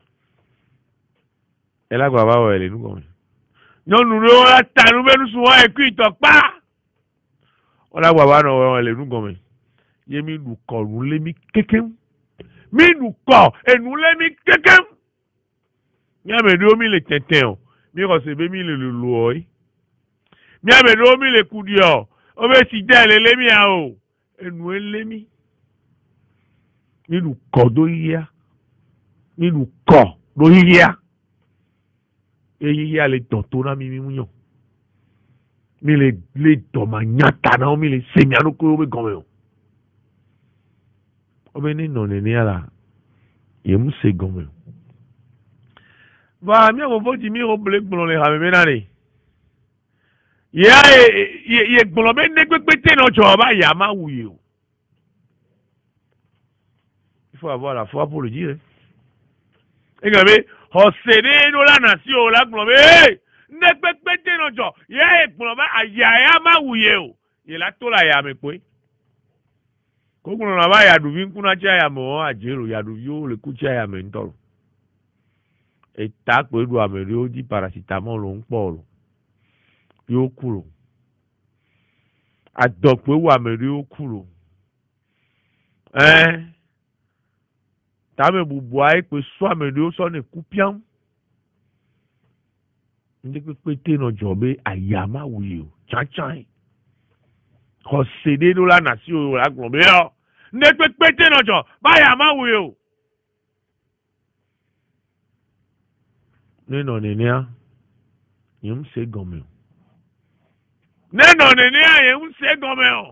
e la gba ba o ele nu ko nyonu ro la tanu menu su won e ku itopa o la gba ba no o ele nu ko me ye mi lu ko run le mi keke mi nu ko enu le mi kekem mi amedo mi le tenten o mi ko se be mi le lo o mi amedo mi le kudi o be si je le mi a o enu ele mi nu ko do ya mi nu ko do ya ya le tonto na mi mu yan mi le to ma nyata na mi le se mi anu ko be gome o obe ni no ni ala ye mu se gome o va mi o voji mi o ble gbon le ha me na ni ye gbon be ne pepete no jo ba ya ma wuye o il faut avoir la foi pour le dire e ga be o se de no la na si o la gbon be ne pepete no jo ye gbon ba aya ya ma wuye o ye la to la ya me pe ko gbon na ba ya du vi nkuna cha ya mo ajero ya du yo le ku cha ya me ntoro eta pe du amere o di paracetamol lo npo yóò kúrò àdọ̀pẹ́ wà mẹ́rin yóò kúrò tàbí gbogbo ayé pé sọ àmẹ́rin yóò sọ ní kúpíàm ndé pépé téèna jọ bẹ́ àyà má wuyè o cháncháì ọ̀sẹ̀dé ló lánàá sí o àgbọ̀n bẹ́ ọ ndé pépé téèna jọ báyà má wuyè o nínú nìyẹn yìí ń ṣe gọ̀mẹ̀ o. Neno nene aye un se gome o.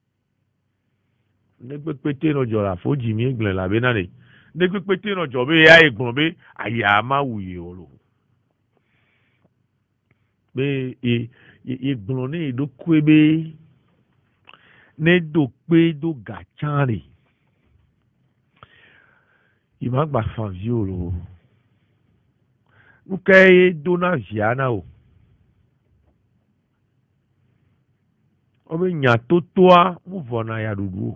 Ne pepete no jora foji mi eglen la be na ni. Ne pepete no jobe ya egbon be aya ma wuye o lo. Be egbon ni do kwebe ne do pe do gachari. Ima gba fan vi o lo. Nuke do na viana o. Obe nya totoa mu vona ya dudu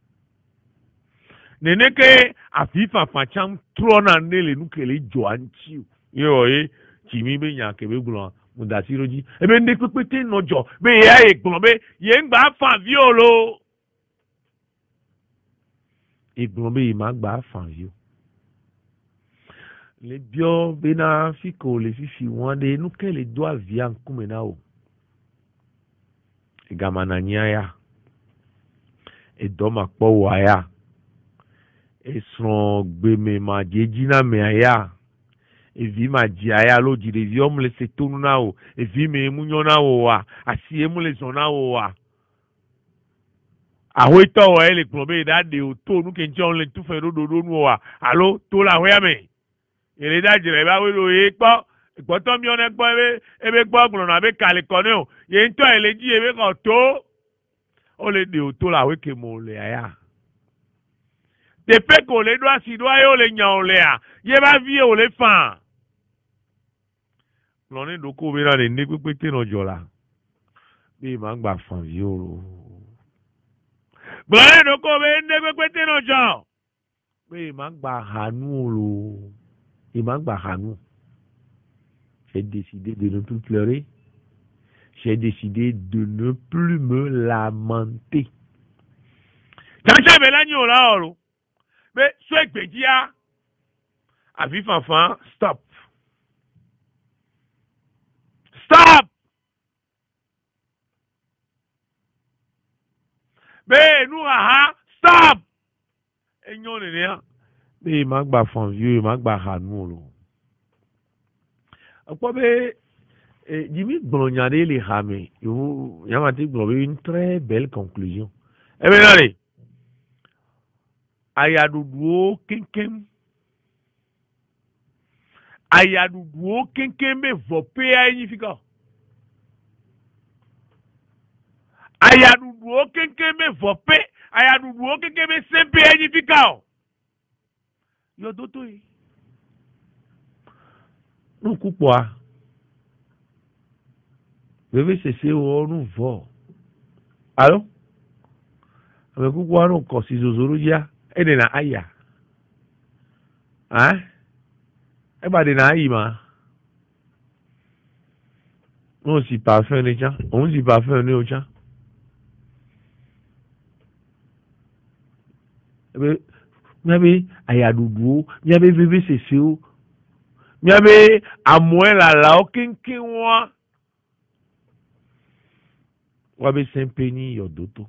neneke afifa facham trona nele nukele joanchi yo chimi be nya kebe gblon mudasiroji ebe nde pepete nojo be ya egbon be ye ngba fa violo egbon be ma gba fa vio le bio be na fiko le fifi won de nukele do avia nkume na o Gamananya ya edoma kpo wa ya esron gbeme ma jejina me ya evi ma ji aya lo jire vi omle se tonu na o evi me munyo na o wa asi emule zona o wa aho ito o ele probe da de o to nu kenje on le tu fe do nu wa alo to la ho ya me ele da jire ba we lo e po ìgbọ́tọ́ mi ọ̀nà gbọ́ ebe gbọ́ ọ̀gbọ̀n àbí kàlẹ́ kọ́ni o yẹn ń tọ́ ẹ̀ lé jí ebe kan tó ó lè dè ó tó la wéke mọ̀ ọ́ lè àyà tèpé kò lè dọ́ àsìdó ayé ó lè yàn ọ́ lè à yé bá fi ò lè fàn lọ́ní ìdókòwò mi náà lè ní pípé tẹ̀nà jọ̀la bí ìmọ̀ àgbà fàn yìí ó ro lọ́ní ìdókòwò mi ní pípé tẹ̀nà jọ̀ bí ìmọ̀ àgbà hànú ó ro ìmọ̀ àgbà hànú. J'ai décidé de ne plus pleurer. J'ai décidé de ne plus me lamenter. Jancha Belani o la oro. Mais soit Bédia, à vif enfant, stop. Stop! Mais nous, stop! Et nous, on est là. Mais il m'a pas fait vieux, il m'a pas fait nous. Apobe Jimmy Blonyade les ramé, Yamati Globe une très belle conclusion. Eh bien, allez, Ayaduduo Kinkem, Ayaduduo Kinkem, vopé à Inifika. Ayaduduo Kinkem, vopé, Ayaduduo Kinkem, sempe à Inifika. Yo dotoi. Nous coupons. Bébé, c'est où nous voit. Allô? Avec quoi nous considérons aujourd'hui? Et de la aïe. Hein? Et bah de la aïe, ma. On s'y parfait, les gens. On s'y parfait, les gens. miabe ayadudu miabe bebe seseo miabe amoela la okinkinwa wabe sempeni yodoto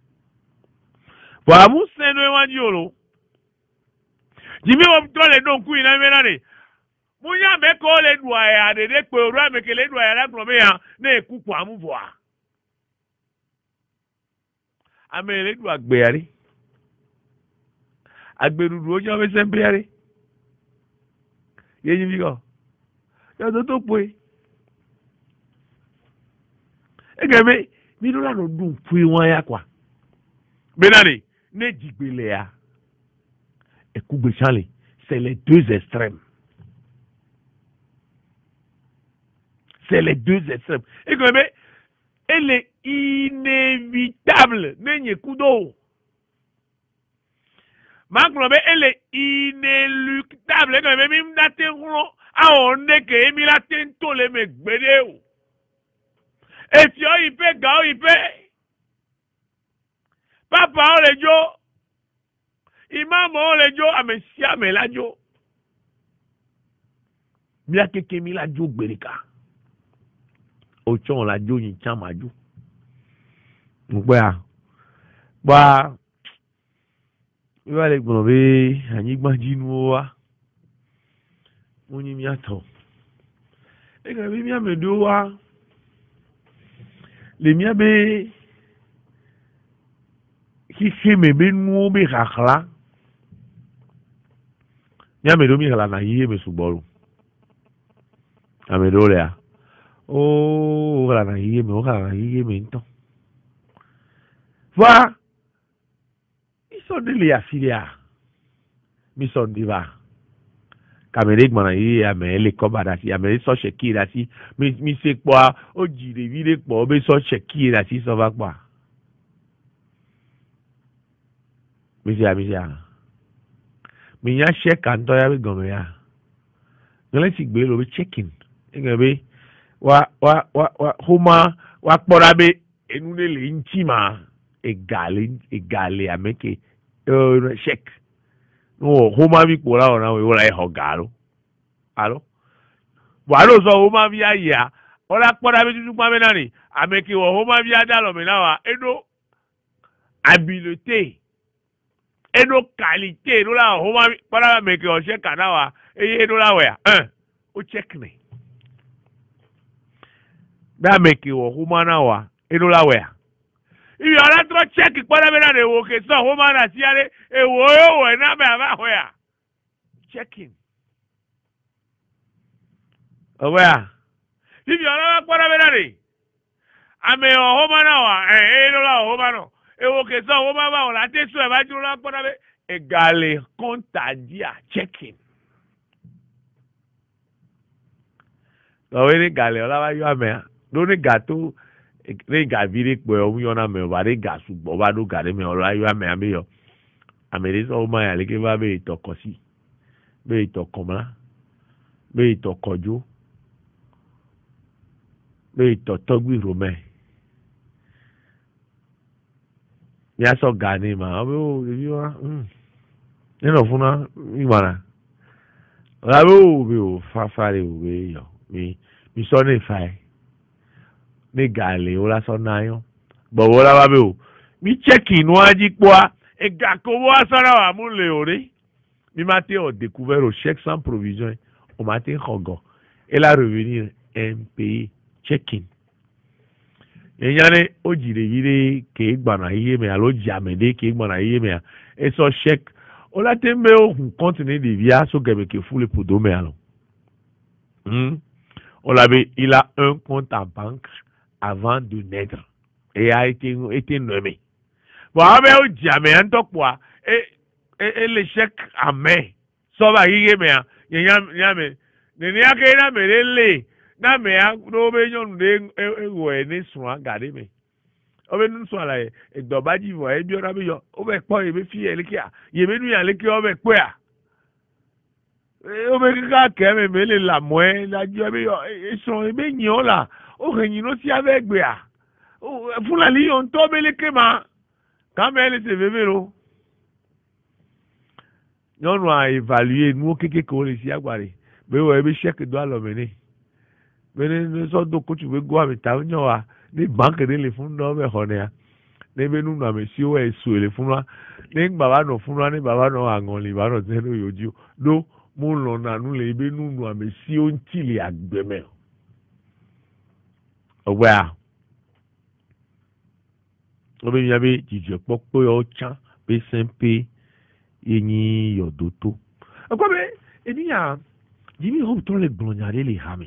wa museno ewanjolo jimi wo tole don ku ina menane munya me ko le dua ya de pe oru amekele dua ya la gbo ya na ekuku amuvoa amele dua gbeari agberudu ojo be sempeari yeyin bigo yo to pe egebe mi do la no dun pu won ya kwa benani ne jigbele ya ekugbe chale c'est les deux extrêmes. C'est les deux extrêmes. Et comme elle est inévitable. N'est kudo. Elle est inéluctable. Et comme même date a on est que Emila tento le me gbedeo. Et si on y fait gao y fait. Papa on le jo. Imam on le jo amesia me la jo. Mia keke mi la jo gberika. Ochon la jo yin chama jo. Ngba ba iwa le gbon be anyigba jinu wa. Oni mi ato. E ga bi mi amedo wa. Le mi abe ki me be nu be khakla. Mi amedo mi khala na yiye me subolu. Amedo le a. Oh, khala na yiye me nton. Va, mi son de li afilia. Mi son diva. Kamerik mana yi ame le koba dasi, ame so sheki dasi. Mi se kwa o jire vire kwa obe so sheki dasi so va kwa. Mi se mi nya shek anto ya be gome ya. Ngale si gbe lo be checking. Ngebe wa homa wa kpora be enu le nchima. Egale ameke check no homa bi kpora ona we ora ho galo alo wa lo so homa bi aya ora kpora bi tutu pa menani ameke wo homa bi adalo me na wa edo habileté edo qualité no la homa bi kpora ameke o check na wa edo la we o check me ba ameke wo homa na wa edo la we if you are not check para ver na wo ke so ho ma na si ale e wo na me aba ho ya checking owa if you are not para ver na ame ho ma na wa no la ho ma no e wo ke so ho ma ba o la te so e ba ju la para ver egale contagia checking lo ve egale ola ba yo ame do ni gato re ga vire pe o yo na me ba re ga sugbo ba do ga re me ora yo ame ame yo amere so ma ya le ke ba be to kosi be to komla be to kojo be to togbi rome ya so ga ni ma o bi wa ni no funa mi mara la bo be o fa fa re o be yo mi so ni fa ne gale ola so nayo bo wala ba be o mi check in waji poa e ga ko wa sara wa mu le ore mi mate o découvert au chèque sans provision au matin khogo et la revenir un pays check-in enyane o jire yire ke gbana iye me alo jamede ke gbana iye me e so chèque o la tembe o continue de via so gebe ke fule pour do me alo on l'avait il a un compte en banque avant de naître et a été nommé bon avec o jamé en tokwa et le chèque à main so ba yige me nyame ne ni ake na merele na me a no be nyonu de ewo ni sun agade me o be nu sun ala e do ba ji vo e bi ora be yo o be po e be fi e le kia ye be nu ya le kia o be po ya o be ka ke me le la mo e la ji o be yo e so e be nyin la o re nyin no si ave gbe a o fun la li on to be le ke ma ka me le se bebe ro nyɔnu a évaluer nuwo kékeré wo le si agbare be wɔ ebe chèque do alɔme nɛ be ne sɔ do kotsu be go ame ta nyɔ wa ne banque de le funu dɔ be xɔ nɛa ne be nunu ame siwo esoe le funua ne baba nɔ funua ne baba nɔ aŋɔli baba nɔ tɛ no yodi o do mo lɔna nu le be nunu ame siwo ŋuti le agbeme ɔgbɛa wo be mia be dzidzɔkpɔkpɔ yawo tsã be sɛnpe yenyi yɔdoto ekɔ be eniya Jimmy Hope tɔ le gblɔnya ɖe le hame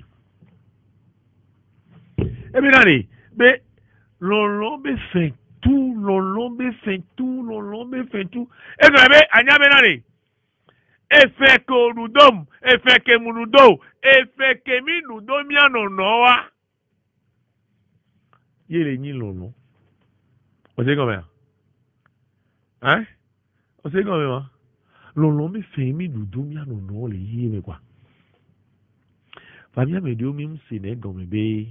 ebe na de be lɔlɔ be fɛ tu lɔlɔ be fɛ tu lɔlɔ be fɛ tu egblɔ be anya be na de efe ke onudom efe ke munudo efe ke mi nudo mia nɔnɔ wa ye le nyi lɔlɔ o se gɔmɛ hein o se gɔmɛ wa lɔlɔ be fɛ mi nudo mia nɔnɔ le yi me kwa fabia me de o mi se ne gɔmɛ be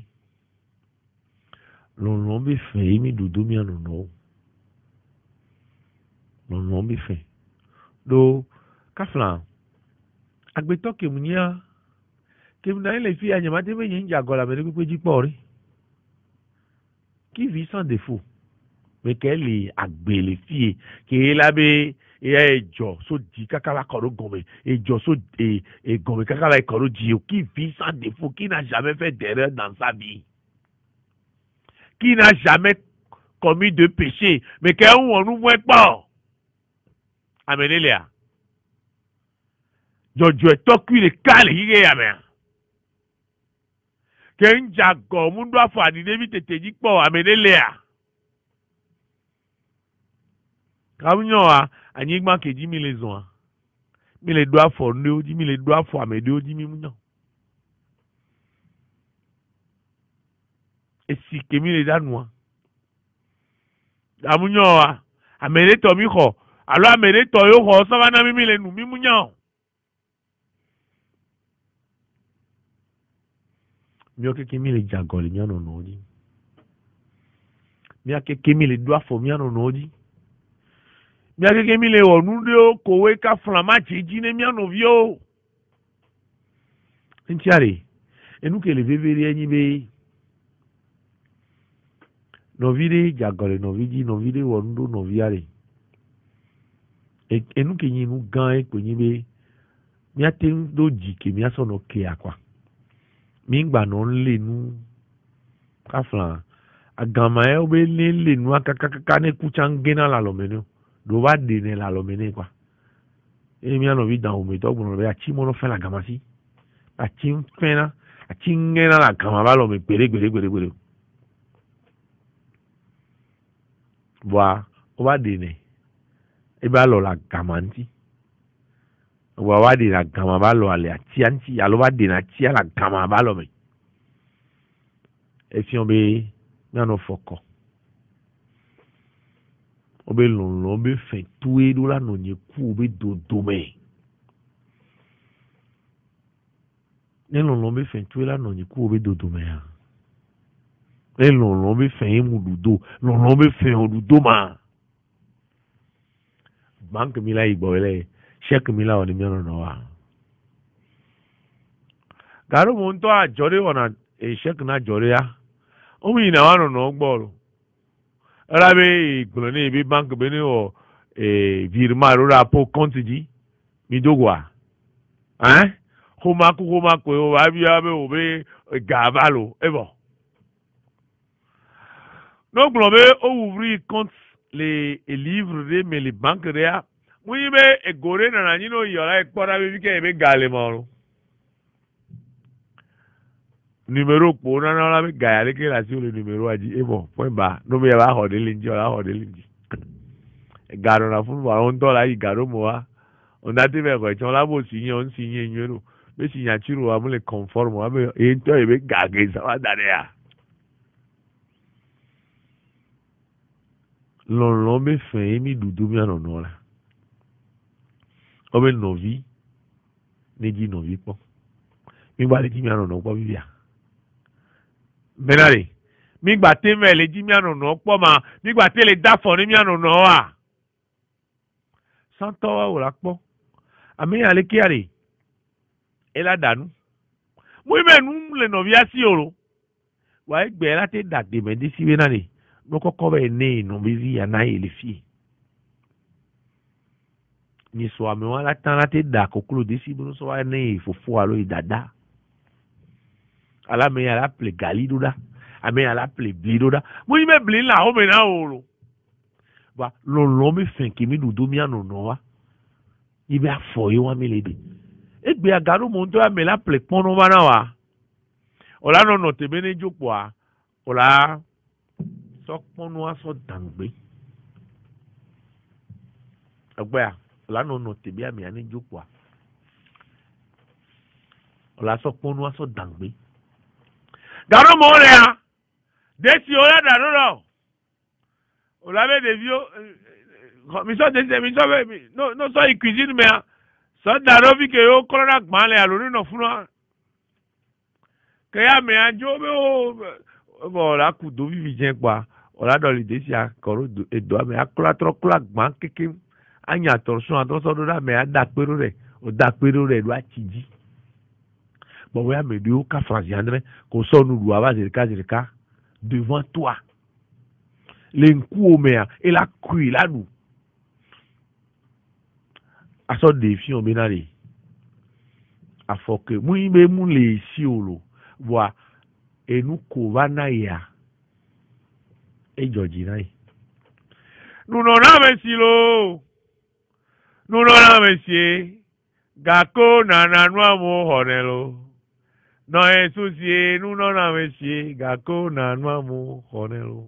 lɔlɔ be fɛ mi nudo mia nɔnɔ lɔlɔ be fɛ do kafla agbetɔ kemunia kemuna le fi anyamate be yin jagola me ko ji pori qui vit sans défaut mais qu'elle est agbele fi ke la be e jo so di kakala koro gome e jo so e gome kakala koro di qui vit sans défaut qui n'a jamais fait d'erreur dans sa vie qui n'a jamais commis de péché mais qu'elle on nous voit pas amenelia Jojo etokwi le kale hige ya me. Ke njago mundu afọ adide bi tete jikpo amenelea. Kamunyo a anyigba keji mi le zon. Mi le do afọ nde oji mi le do afọ amede oji mi munyo. Esi ke mi le danwa. Kamunyo a amede to mi kho. Alo amede to yo kho so bana mi le nu mi munyo. Mio ke mi le jagole mi ano noji. Mia ke mi le do afọ mi ano noji. Mia ke mi le onu de o kowe ka flama chiji ne mi ano vio. Ntiare. Enu ke le veveri enyi be. No vide jagole no vidi no vide wondo no viare. Enu ke nyi nu gan e kwenyi be. Mia tem do jike mi aso no ke akwa. Mingba no le nu kafla agama e obe le nu akakaka ne kuchangena la lomeno do ba de ne la lomene kwa e mi ano vi dan o me to gbon be achi mo no fe la gama si achi fena achi ngena la gama ba lo me gbere wa o ba de ne e ba lo la gama nti wa de la gama ba lo ale achi anti alo ba de na chi la gama ba lo me e fi on be na no foko obe lon be fe tué do la no nye ku be do me ne lon be fe tué la no nye ku be do me ya e lon be fe mu dudo lon be fe o dudo ma bank mi la igbo ele check mi la o ni mi no wa garo mo nto a jore ona e check na jore ya o mi na wa no gboro ara be igbo ni bi bank be ni o virement ro ra po compte ji mi dogwa homa ko o wa bi abe o be gavalo e bon no globe o ouvrir compte les livres de mais les banques réa oui be e gore na ni no yora e kpora be ke be gale mo numéro po na na la be gale ke la si le numéro aji e bon point ba no be ba ho de linji ora ho de linji e garo na fun wa on to la i garo mo wa on da te be ko chon la bo si yin on si yin yin no be si nya chiro wa mo le conforme wa be e to e be gage sa wa da ya lon be fe mi dudu mi ano no la obe novi neji novi po mi gba le ji mi ano no po bibia benare mi gba te me le ji mi ano no po ma mi gba te le da fo ni mi ano no wa santo wa ora po Ame ale kiare. Ela danu. Moi menu le novia si oro. Wa egbe la te da de me de si bena ni. No koko be ne no bizi ya na ile fi. Ni so ame wa la tan la te da koklo de si beno so wa ne fofo alo idada. Ala me ala ple galido da. Ame ala ple blido da. Moi me blin la o me na oro. Ba lo me fin ki mi dudu mi ano no wa. Ibe afo yo wa me lede. Egbe agaro mo ndo ame la ple pono wa na wa. Ola no no te bene jopo a. Ola so pono a so dangbe. Egbe a ola no te bi ame ani jopo a. Ola so pono a so dangbe. Garo mo le a. Desi ola da no. Ola be de vio mi so de mi so no so i cuisine me a. So da ro vi ke yo corona gban le a lo no funu. Ke ya me ajo be o bo la ku do vivi jen pa ola do li desi a koro edo me akla tro kla gban keke anya torsion adoso do da me ada peru re o da peru re do a chiji bon we a me do ka franziandre ko so nu do aba zirika devant toi l'enku o me a et la kui la du aso défi on benari afoke mu ibe mu le si olo wa enu kovana ya ejoji nai nuno na mesilo nuno na mesie gako na nanu amu honelo no esusie nuno na mesie gako na nanu amu honelo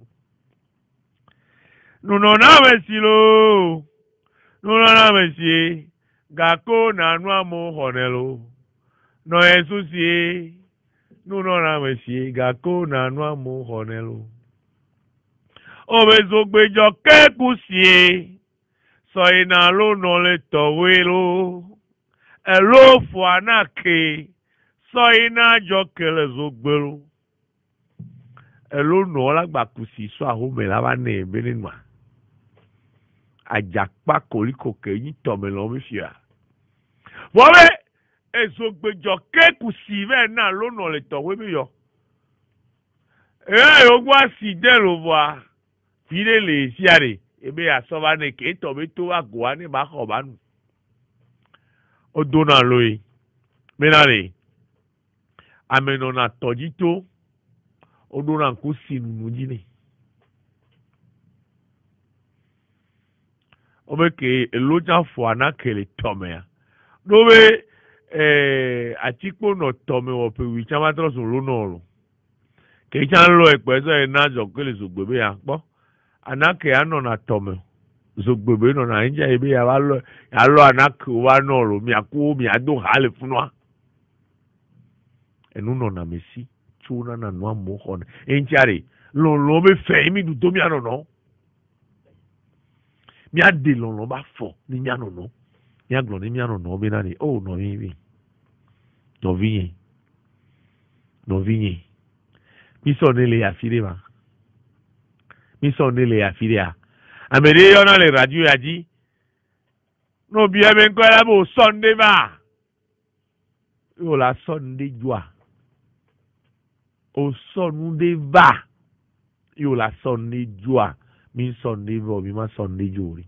nuno na mesilo nuno na mesie gako na nanu amu honelo no esusie nuno na mesie gako na nanu amu honelo obezogbejo kekusie so ina lo no le towelo elo fu anake so ina jo kele zogbelo elo no la gbakusi so ahome la ba ne benenwa ajapa koliko ke yin tomelo mi fia wobe ezogbejo kekusi ve na lo no le towe mi yo ogwa si de lo wa file le siare ebe asoba ne ke tobe to agwa ni ba ko banu odona loyi menare ameno na tojito odona nku sinu jini obeke eloja fo anakele tomea dobe atikpo no tome wo pe wi chama tro so lo no lo ke chan lo epe so e na jo kele so gbebe ya po anake ano na tome zogbebe no na nja ebe ya lo anake wa no lo mi aku mi ado hale funwa enu no na mesi chuna na no mo hon enjare lo be fe mi du to mi ano no mi ade lo ba fo ni mi ano no mi aglo ni mi ano no be na ni oh no mi no vinye mi so ne le ya fire ma mi so ne le ya fire a amere yo na le radio ya ji no bi e me nko la bo Sunday ba yo la Sunday joa o Sunday ba yo la Sunday joa mi Sunday bo mi ma Sunday jori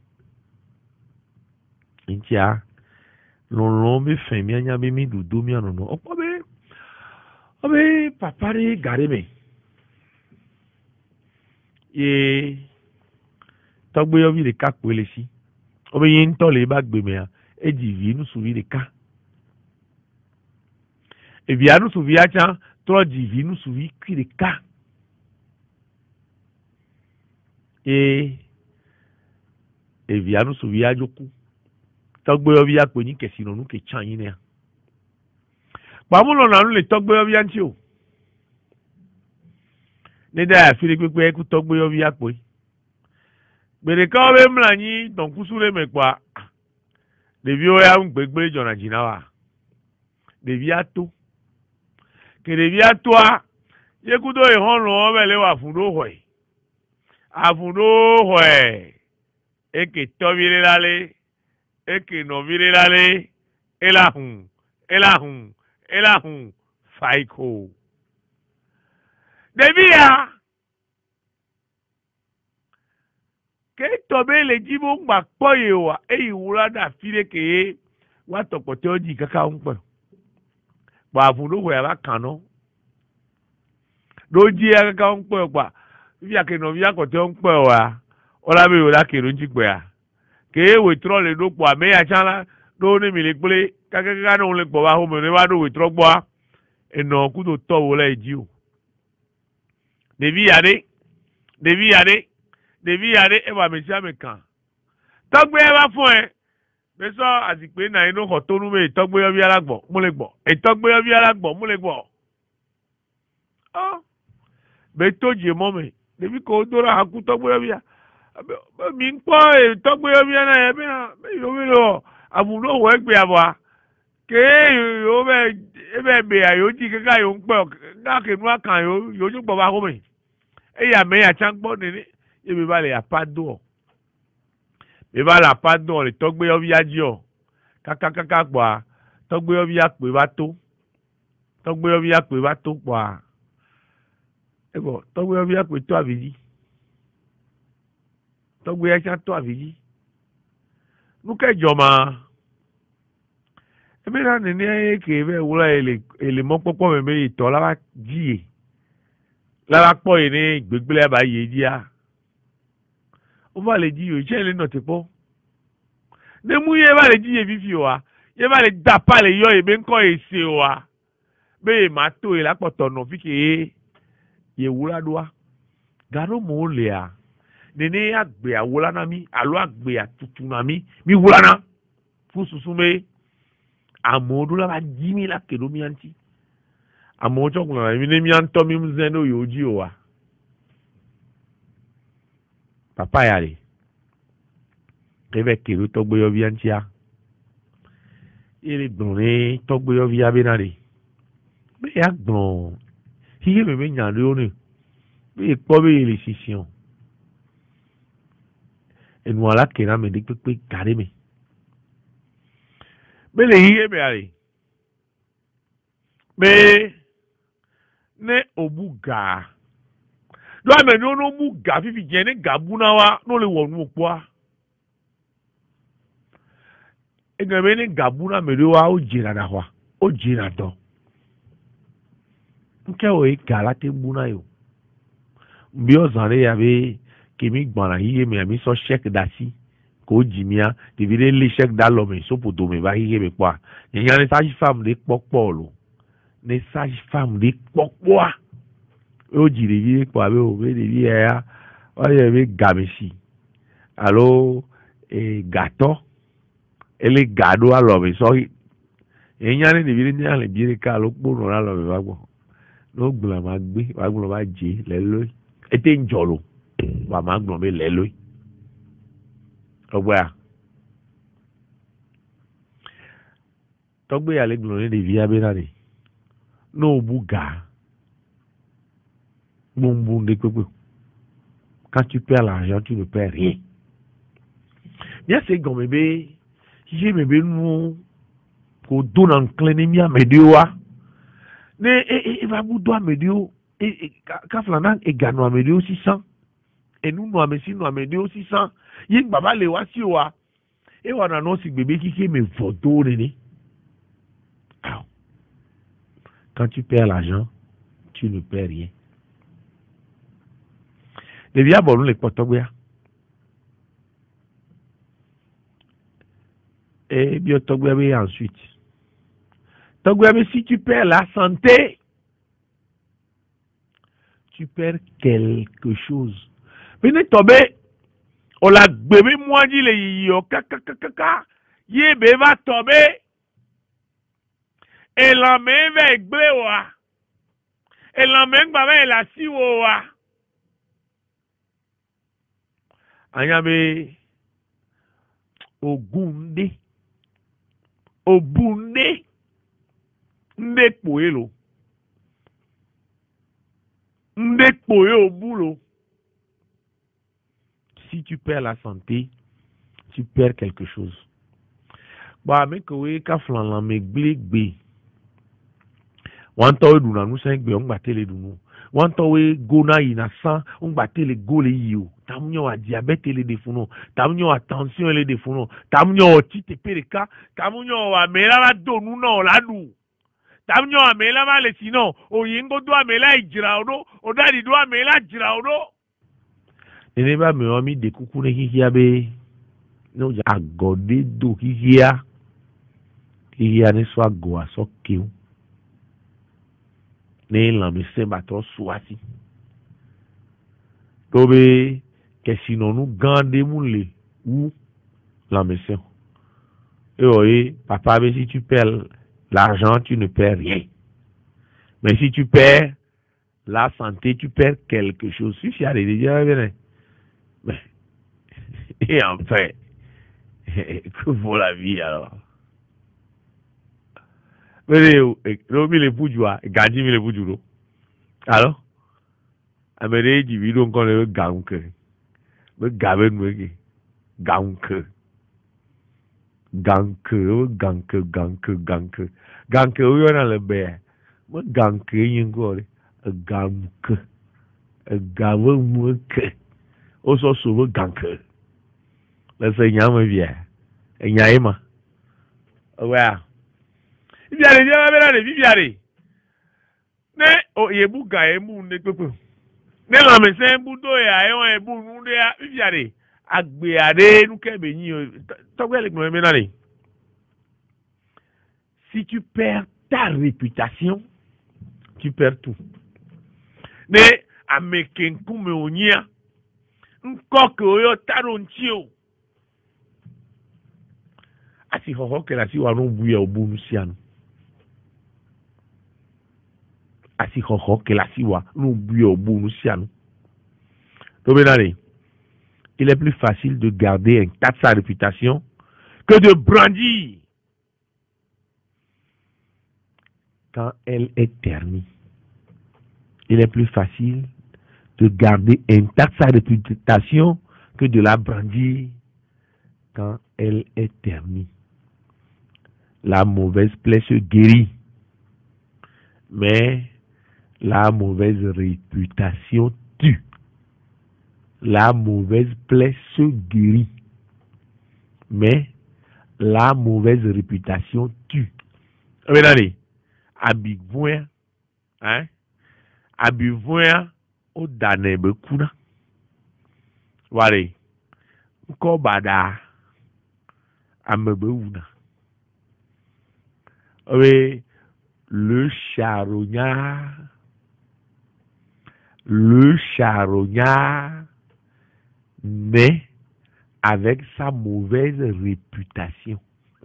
intia lo mi fe mi anya bi mi dudu mi ano no obe papa re gare me ye togbe yo vi de ka pele si obe yin to le ba gbe me a eji vi nu su vi de ka e vi anu su vi acha to ji vi nu su vi ki de ka e vi anu su vi ajoku togbe yo vi ape ni kesi no nu ke chan yin ne pamulo na nu le togbe yo vi anti o ne da afiri pepe ku togbe yo vi ape gbere ka obe mlanyi don kusule mekwa devi o ya ngbegbe jona jinawa devi ato ke devi ato a yekudo e hon lo mele wa fundo hoy afundo hoy eke to vire lale eke no vire lale elahun, elahun, elahun, faiko. Devia, ke tobe le jibo ngba poye wa, wura da file ke wa tokote oji kaka unpe. Ba funo we ba kano. Doji ya kaka unpe kwa. Via ke no via kote unpe wa. Ola be ola ke ronji pe ya. Ke withdraw le do kwa me ya chala do ni mi le ple kaka no le gbo wa ho me ne wa do withdraw gbo a. Eno ku to to wo la eji o. Devi yade e ba me sia me kan. Togbe e ba fun e. Me so àsìpé na inu ko tonu me togbe yo bi alagbo mo le gbo. E togbe yo bi alagbo mo le gbo. Oh. Be toje mo me. Devi ko dora haku togbe yo bi ya. Mi npo e togbe yo bi na e be na me lo abuno wo egbe abo. Ke yo be ayo ji kaka yo npo ga ke nu akan yo ju gbo ba ko me. E ya me ya changbo ni e be ba le ya pado. E ba la pado le togbe yo bi aji o. Kaka gbo togbe yo bi ape ba to. Togbe yo bi ape ba to gbo a. E go togbe yo bi ape to abiji. Togbe ya cha to abiji. Nu ke joma ebe na ni ke be wura ele mo popo me ito la ba ji la ba po ni gbegbele ba ye ji a o ba le ji o je le no te po ne mu ye ba le ji ye fifi wa ye ba le da pa le yo e be nko ese wa be ma to e la poto no fi ke ye wura doa garo mo le a nene agbe awula na mi alo agbe atutu na mi wura na fu susu me amodu la ba jimi la kedo mi anti amojo kuna mi ne mi anto mi mzeno yoji o wa papa yale kebe kedo togbe yo bi anti a ile gbonre togbe yo bi abenare be ya gbon hiye me nyan le oni be po be le sision enu ala kera me dik pe kare me Bele hiye be ale. Be ne obuga. Do ame no no buga fifi jene gabuna wa no le wonu opo a. Ega be ne gabuna me wa o jira na wa. O jira do. Nke o e gala te buna yo. Mbi o zare ya be kimi gbara hiye me mi so check dasi. Ko jimia divide le chèque d'alome so poto me ba hiye be kwa yen ne sage femme de popo lo ne sage femme de popo a o jire vie kwa be o be de vie ya o ye be gamesi allo gâteau ele gado alome so yen ne divide ni ale bire ka lo pono alome ba gbo no gbla ma gbe wa gbo ba je le lo ete njolo wa ma gbo be le lo Ogba Togbe ya le glone de via benare no buga bon de pepe quand tu perds l'argent tu ne perds rien bien c'est comme bébé j'ai bébé nous ko don encliner mi amedio ne e va bu do amedio e ka flana e gano amedio 600 et nous no amesi no amedio 600 yin baba le wa si wa e wa na no si bébé qui me photo ni quand tu perds l'argent tu ne perds rien les via bon les potogba et bien togba ensuite togba si tu perds la santé tu perds quelque chose mais tobe o la gbebe moji le yo kaka ye be va tobe e la me ve gbe wa e la me gba be la si wo wa anya be ogunde obunde nde poelo obulo. Si tu perds la santé, tu perds quelque chose. Bah, mais que oui, qu'à flan la me gbe. Wan to du na nu sen gbe on gba tele du nu. Wan to we go na ina san on gba tele go le yi o. Tam nyo a diabète le de funo. Tam nyo a tension le de funo. Tam nyo o ti te pereka. Tam nyo a me la do nu no la du. Tam nyo a me la ma le sino. O yingo do a me la ijira odo. O dadi do a me la jira odo. Nene ba me o mi de kuku ne hiya be. No ja agode do hiya. Hiya ne so ago a so kiu. Ne la me se bato swati. Tobe que sinon nous gardez moulé ou la mission. Et oui, papa, mais si tu perds l'argent, tu ne perds rien. Mais si tu perds la santé, tu perds quelque chose. Si tu as des déjà bien. Mais et enfin, que vaut la vie alors? Mais Romi le Poujua, Gadi le Poujuro. Alors? Amere ji vidéo encore le ganke. Me gaben me ganke. Ganke o yo na le be. Me ganke yin go le. Ganke. Gawe mu ke. O so so me ganke. Le se nya me bia. Enya e ma. Wa. Biare je ba bera le biare. Ne o ye bu ga e mu ne pepe. Ne la me se budo ya e won e bu nu de ya biare. Agbe ade nu ke be yin to gbe le gbe me na le. Si tu perds ta réputation, tu perds tout. Ne ameken kume onya nkoke oyo taronchio. Asi hoho ke la si wa no buya obu nusianu. Asi hoho ke la si wa no buya obu nusianu. To benale. Il est plus facile de garder intacte sa réputation que de brandir quand elle est ternie. Il est plus facile de garder intacte sa réputation que de la brandir quand elle est ternie. La mauvaise plaie se guérit, mais la mauvaise réputation tue. La mauvaise plaie se guérit, mais la mauvaise réputation tue. Regardez, abigouin, hein? Abigouin, au dané bekuna. Voilà, ko bada, amebeuna. Oui, le charognard mais avec sa mauvaise réputation.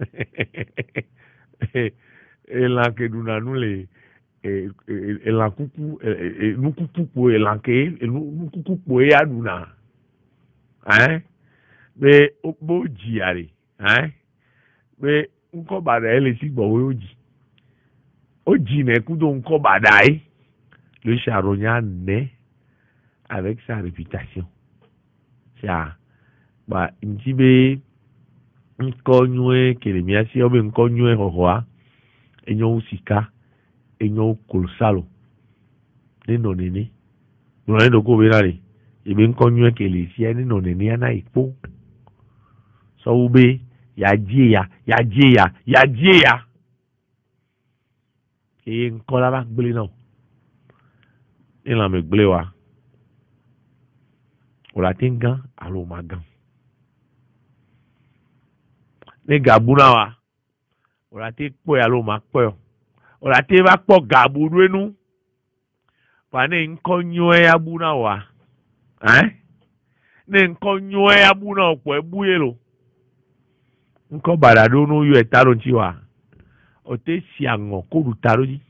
Et là que nous avons les et la coucou nous coucou pour elanke nous coucou pour yaduna hein mais au beau diare hein mais nko bada ele si gbo oji ne kudo nko bada le charognard naît avec sa réputation. Ça ba njibe nko nyue kelemia si obe nko nyue hohoa enyo usika enyo kolsalo nino nene no ndo ko berare ibe nko nyue kelesia nino nene ana ipo so ube ya jia e nko la ba gbele no ila me gbele wa ola tinga alo magan ne gabuna wa ola te po alo makpo ola te ba po gabu nuenu pa ne nko nyoe abuna wa ne nko nyoe abuna opo ebuye lo nko barado no yo etaro nti wa o te si ango ko rutaro di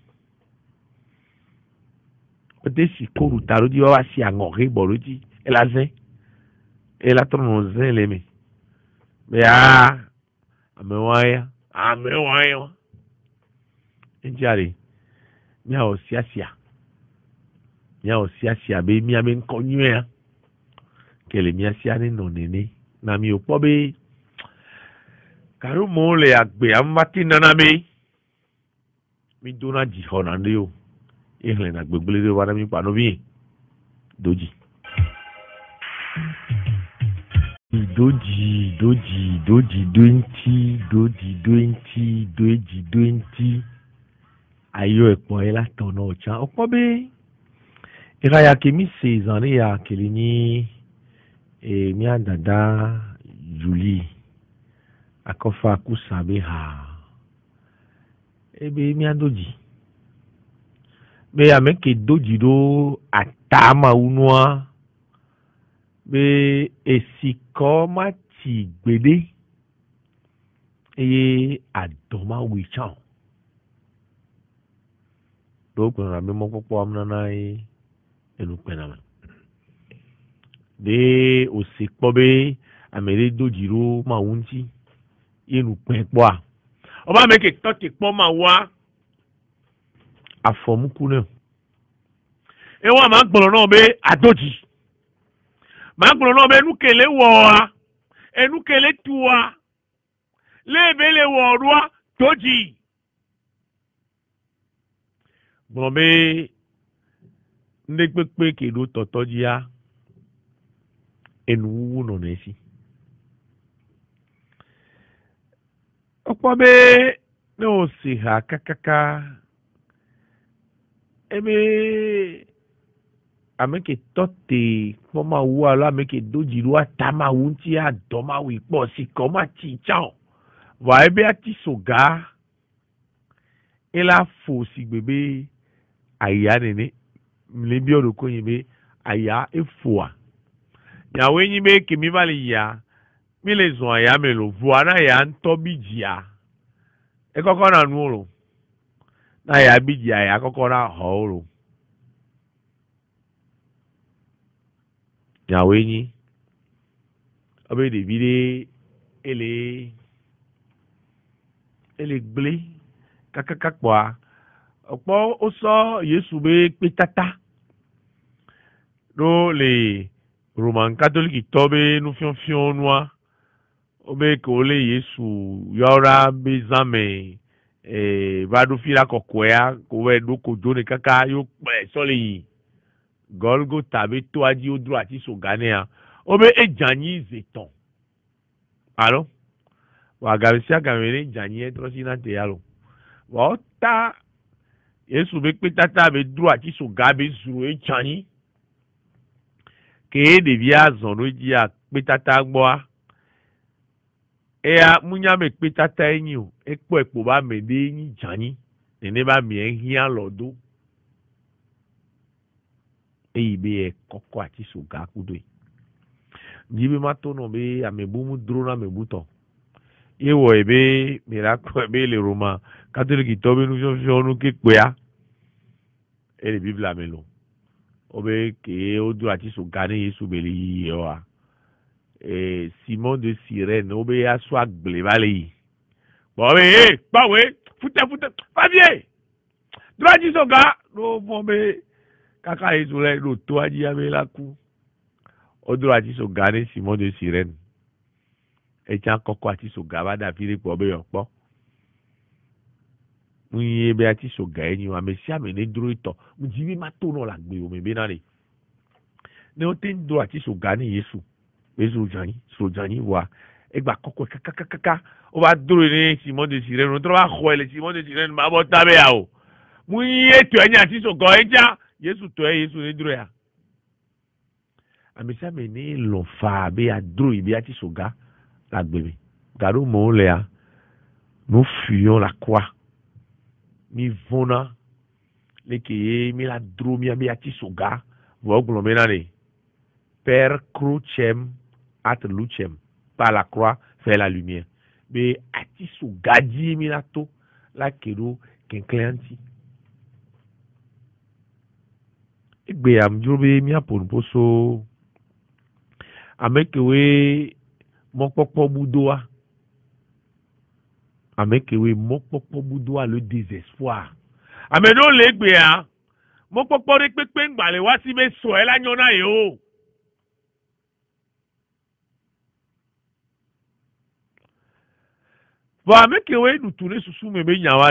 o te si ko rutaro di wa si ango re bolo di el atrono zen leme me amewaya njari mi a osiasia be mi ame nkonyua kele mi asia ni no nene na mi opo be Karu mo le agbe amati naname. Mi dona jihonande yo. Ehle na gbegbele de wara mi pano bi. Doji. Doji 20 ayo ekpo ela tono cha okpo be ira ya kemi 16 ans ya kelini mi andada Julie akofa kusabe ha ebe mi andoji be ameke doji do atama unwa be esiko mati gbede eye adoma wichan do ko na me mokoko amna nai enu penama de osiko be amere dojiro ma wunti enu penpo a oba meke toti po ma wa afomuku ne e wa ma gboro na be adoji ma gboro na be nukele wo a enukele tuwa lebele wo ruwa doji gbọ̀nbẹ́ ndị kpekpe kedu tọtọji ya enuwu nọ n'esi ọkpọbe na osi ha kakaka ebe ameke tọte kpọmawu alo ameke dojiru atamawu ntị adọmawu ikpọ si kọma ti chan wa ebe ati soga ela fo si gbebe aya nene mlebi oroko yibe aya efoa ya wenyi be kemi bali ya mile zo aya melo vuana ya nto bijia e koko na nuoro na ya bijia ya koko na horo ya wenyi obe de bide ele gble kakaka kwa ọ̀pọ̀ ó sọ Yesu be pe tata do le Roman Catholic to be nu fion noa o be ko le Yesu yora be zame va do fila kokoya ko we do ko jone kaka yo pe so le yi Golgotha be to aji odro ati so ganea o be ejanyi zeton alo wa garisia gamere janyi e trosi na te alo wa ta Yesu be petata be dro ati so gabe zuru e chani ke de via zono ji a petata gbo a e a munya me petata enyi o epo ba me de enyi chani nene ba mi ehia lodo e ibe e koko ati so ga kudo jibe matono be amebu mu dro na mebuto yewo ebe miracle ebe le Roma Catholic to be nu fionu ke pe a ele Bible amelo obe ke odu ati so gane Yesu beli yoa Simon de Cyrène obe ya so agble bale bobe bawe futa fabie droit so ga no bombe kaka Yesu le do to aji amela ku odu ati so gane Simon de Cyrène e chan koko ati so ga ba da fire po be yo po Mwenye be ati so ga enyi wa mesia me ne dro ito mjibi mato no la gbe o me be na le ne o tin dro ati so ga ni Yesu so jani wa egba koko kaka o ba dro ni Simon de Cyrène o dro ba kho ele Simon de Cyrène ma bo tabe ya o mwenye to enyi ati so ga enja Yesu to Yesu ne dro ya amesia me ne lo fa be a dro ibi ati so ga la gbe mi garo mo le ya nous fuyons la croix mi vona leke mi la dromia mi ati soga vo glomena ne per crucem at lucem par la croix fait la lumière be ati soga di mi la to la kedo kenkleanti egbe am jobe mi apon poso amekewe mokpokpo budoa amekewe mokpokpo budoa le désespoir ameno legbe a mokpokpo re pepe ngbale wa si be so ela nyona yo Voilà, mais que nous tourner sous mes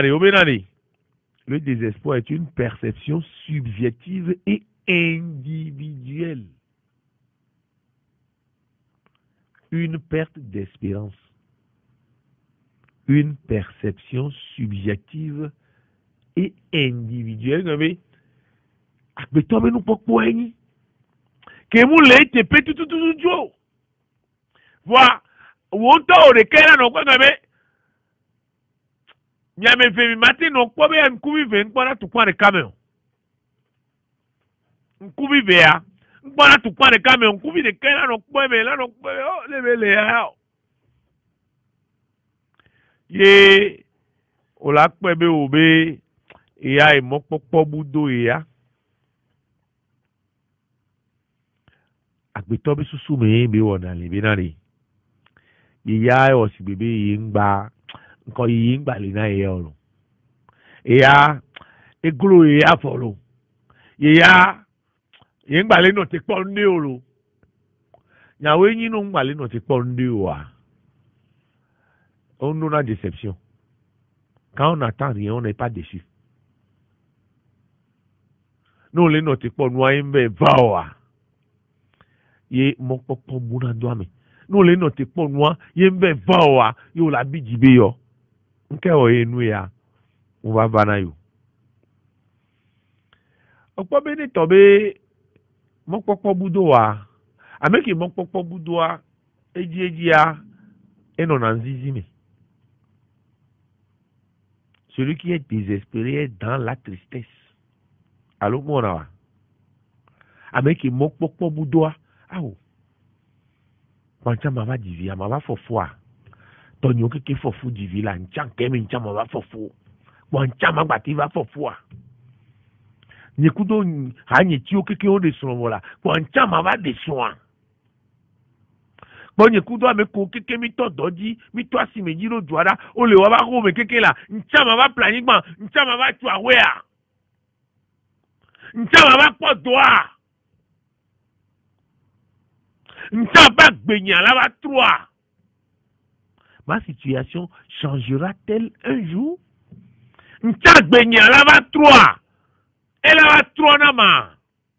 le désespoir est une perception subjective et individuelle. Une perte d'espérance. Une perception subjective et individuelle. Mais toi, nous pas quoi ni. Que vous l'avez te pété tout. Voilà. Ou on t'a au requin, non, quoi, nyame femi mati no kpobe ya nkubi ve nkpana tukwane kameo nkubi ve ya nkpana tukwane kameo nkubi de kena no kpobe la no kpobe oh lebele ya ye ola kpobe obe ya imokpokpo budo ya agbeto bi susu me be wona le bi na re ya o si bebe yi ngba nko yi ngba le na ye oro ya eglo ya folo ya ye ngba le no te po ndi oro nyawe yin no ngba le no te po ndi wa on a déception quand on n'attend rien on n'est pas déçu nous le no te po noa mbe vawa ye mokpokpo buna doame nous le no te po noa ye mbe vawa yo la bijibe yo nke o enu ya on va bana yo okpo be ni tobe mokpokpo budo wa ameki mokpokpo budo wa eji ya eno na nzizi me celui qui est désespéré est dans la tristesse allo mona wa ameki mokpokpo budo wa awo pancha mama divia mama fofua tonyo keke fofu divila nchanke mi nchama mama fofu pancha mama bativa fofua nyekudo hanye tio keke o de sonola pancha mama de soin bonye kudo ame ko keke mi to doji mi to asi me jiro juara o le wa ba ko me keke la nchama ba planigma nchama ba tu awea nchama ba po doa nchama ba gbenya la ba trois. Ma situation changera-t-elle un jour? Nchama gbenya la ba trois. Elle va trois nama.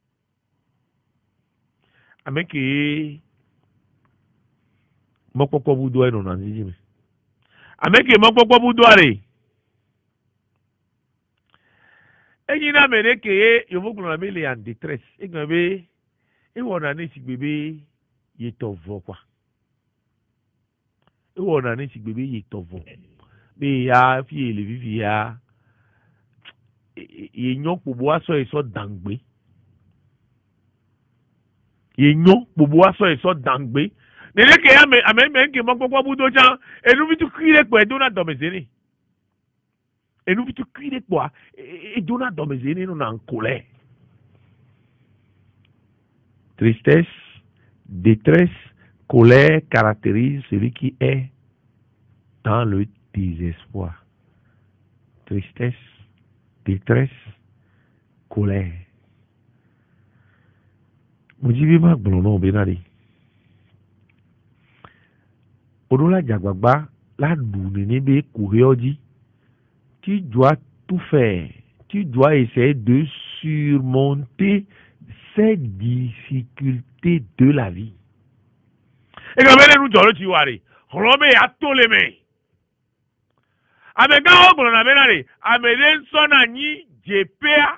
Ameke mokpokpo budo no na nzizi me ameke mokpokpo budo are enyi na mere ke yovuku na mele en détresse egbe e wona ni sigbebe ye tovo kwa e wona ni sigbebe ye tovo be ya fi ele vivi ya ye nyon pobo aso eso dangbe ye nyon pobo aso eso dangbe nene ke ya ame ke mokpokpo budo chan enu bitu kire po edona domezeni enu bitu kire po edona domezeni no na nkole tristesse détresse colère caractérise celui qui est dans le désespoir tristesse détresse colère mujibi ma gbolono benari odola jagbagba la dune nebe courioji tu dois tout faire tu dois essayer de surmonter ces difficultés de la vie et quand même nous jolo ti ware rome ya toleme amega ogbo na benare amede nso na nyi jepea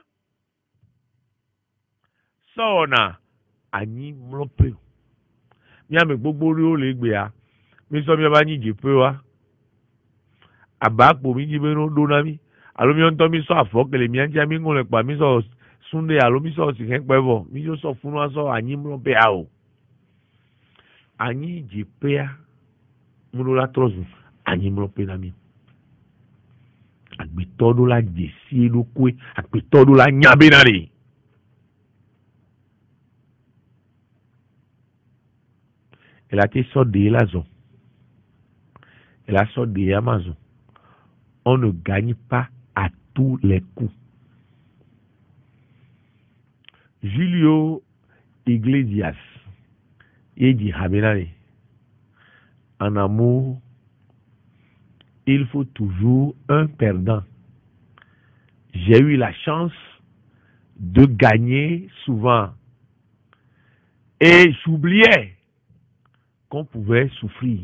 sona anyi mlope mi ame gbogbo ri o le gbe ya mi so mi ba nyi jepe wa abakpo mi jibe no do na mi alo mi on to mi so afokele mi anja mi ngole pa mi so sunday alo mi so si hen pevo mi yo so funu aso anyi mlope a o anyi jepea mulo la trozu anyi mlope na mi agbetodo la jesi lo kwe agbetodo la nyabe na re elle a été sortie de la zone elle a sorti de Amazon on ne gagne pas à tous les coups Julio Iglesias il dit Habenare en amour il faut toujours un perdant. J'ai eu la chance de gagner souvent. Et j'oubliais qu'on pouvait souffrir.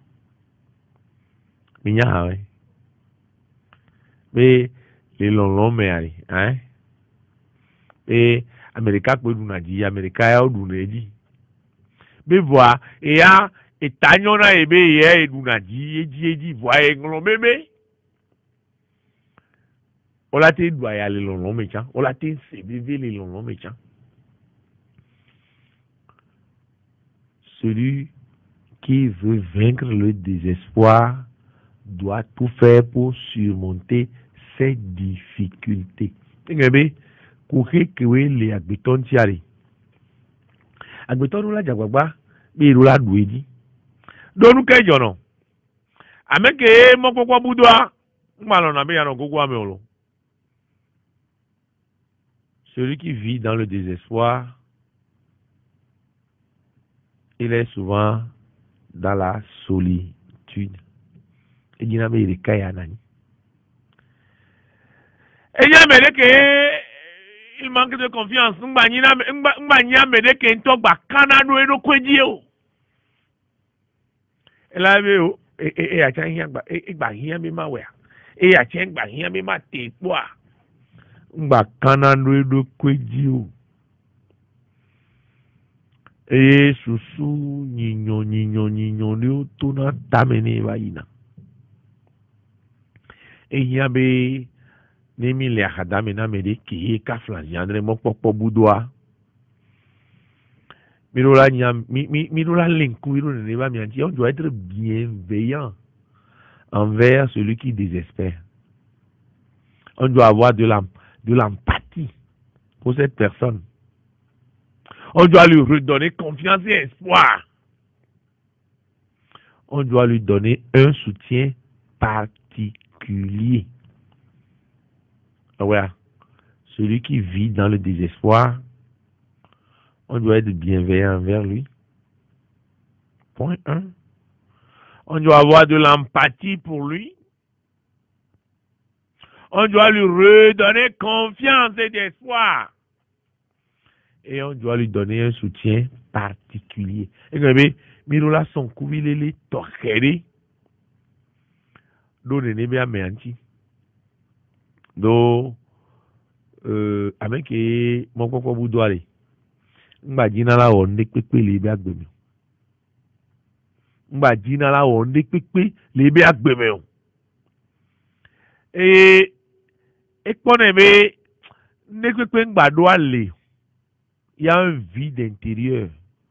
Mais les longs mais hein? Et Américain peut nous dire, Américain nous dit. Mais voilà, et ya, et tagnona ebe ye nous dit, voyez nglo bébé. On l'a dit, doit y aller long méchant. On l'a dit, c'est bébé les longs méchants. Celui qui veut vaincre le désespoir doit tout faire pour surmonter ses difficultés. Regardez, courir que les agbetons tiari. Agbetons la jagwagba, mais il la douedi. Donc nous qu'est-ce non? Avec mon coco boudoir, malon a bien un coco améolo. Celui qui vit dans le désespoir, il est souvent dans la solitude. Et il y a des cas nani. Et il y a il manque de confiance. Il y a des qui sont Canada et Kwedio. Et là, et à tiens, il y a des et à tiens, il y a des tépois. Canada et Kwedio. Et sous nino liu tuna tamene vaina. Et y a be nemi le akadamena mede ki kaflan yandre mo popo boudoir. Mirola lenkou ne va bien dire, on doit être bienveillant envers celui qui désespère. On doit avoir de l'empathie pour cette personne. On doit lui redonner confiance et espoir. On doit lui donner un soutien particulier. Ouais. Celui qui vit dans le désespoir, on doit être bienveillant envers lui. Point 1. On doit avoir de l'empathie pour lui. On doit lui redonner confiance et espoir. Et on doit lui donner un soutien particulier. Et regardez, Mirola son couvilé torqueré. Do ne nebe ameanti. Do avec mon coco boudoiré. Mba jina la onde pepe lebe agbeme. Mba jina la onde pepe lebe agbeme. Et koneme ne pepe mba do ale. Il y a un vide intérieur.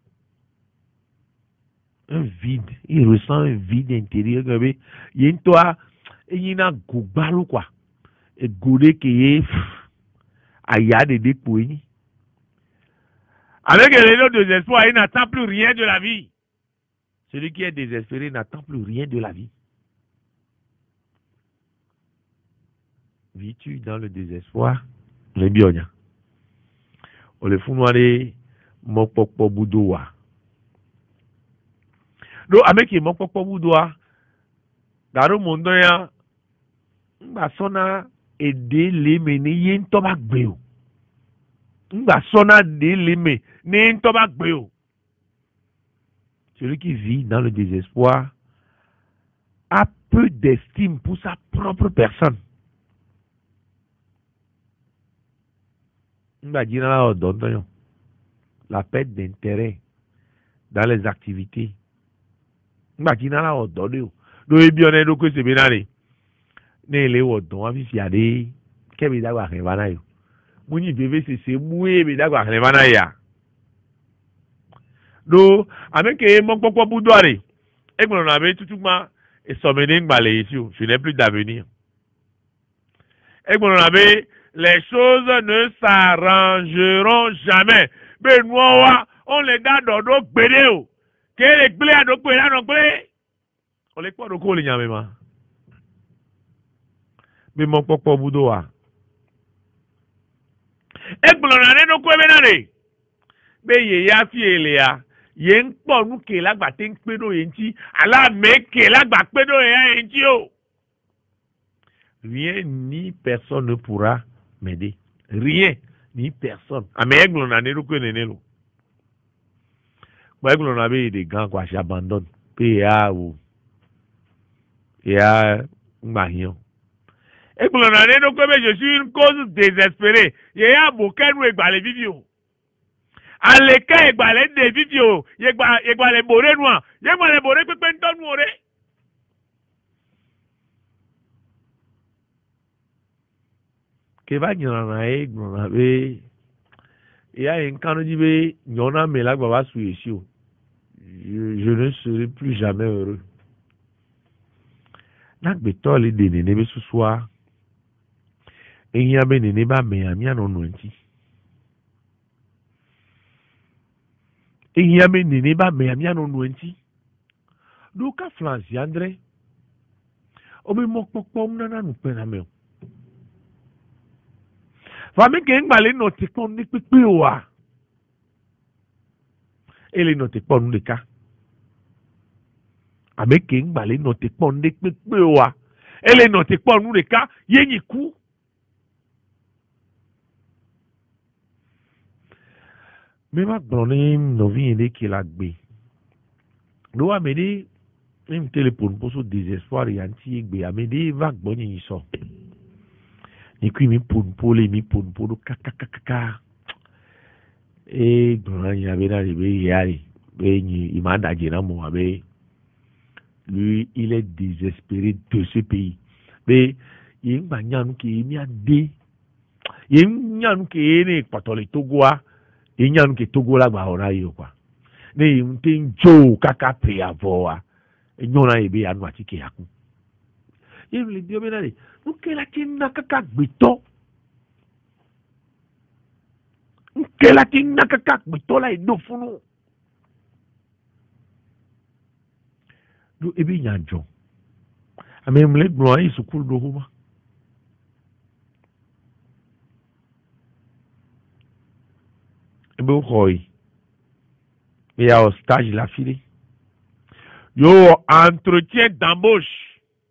Un vide. Il ressent un vide intérieur. Il y a une toile, il y a un goubalo quoi. Et goulé qui est aïe de dépouille. Avec le désespoir, il n'attend plus rien de la vie. Celui qui est désespéré n'attend plus rien de la vie. Vis-tu dans le désespoir? Le bionia. On le fout noir mon popo boudoua. Donc, avec mon popo boudoua, dans le monde, on sona aider les mener yen tobak beo. On sona aider les mener yen tobak beo. Celui qui vit dans le désespoir a peu d'estime pour sa propre personne. La perte d'intérêt dans les activités. Donc, avec mon coco boudoiré, et qu'on avait tout et sommeil je n'ai plus d'avenir. Et qu'on avait les choses ne s'arrangeront jamais. Benoît, on les garde dans nos bénéos. Quel est clé à nos clés à nos clés? On les croit au col, mais mon coco boudoir. Et qu'on a nos clés, mais il y a fiéléa. Yen po nu ke la gba te npedo yen ti ala me ke la gba pedo yen ti o rien ni personne ne pourra m'aider. Rien ni personne. Amègue l'on a né le nélo. Moi, l'on avait des grands quoi, j'abandonne. PA ou Marion. Et l'on a né le comme je suis une cause désespérée. Il y a beaucoup de les vidéos. À l'écart, il y a des vidéos. Il y a les borés noirs. Il y a les borés qui peuvent nous nourrir. Que va y en a il y a un canon qui veut y en a mais là va je ne serai plus jamais heureux. Nak beto les dénéné be ce soir et y a ben néné ba mais ami anon nti et y a ben néné ba mais ami anon nti do ka France André o be mok nana nu pena me Fami ke ngbale no te kon ni pepe wa. Ele no te pon de ka. Ame ke ngbale no te pon de pepe wa. Ele no te pon de ka yenyi ku. Me ma bronem no viende ki la gbe. Do amede im téléphone pour ce désespoir yanti gbe amede va gbonyi ni so. Ni kui mi poule kaka. Et dans il y avait dans il m'a dit lui il est désespéré de ce pays. Mais il y a un ñanu qui mi ade. Il y a un ñanu qui ne patole Togoa, il y a un ñanu qui Togo la ba ora yo kwa. Ne un jo kaka pe avoa. E ñona ebe anu atike yaku. Il me dit benale. Nke la tinna kaka gbito. Nke la tinna kaka gbito la edo funu. Do ebi nyanjo. Ame mle gloa yi sukul do huma. Ebe ukoi. Me ya au stage la fili. Yo entretien d'embauche.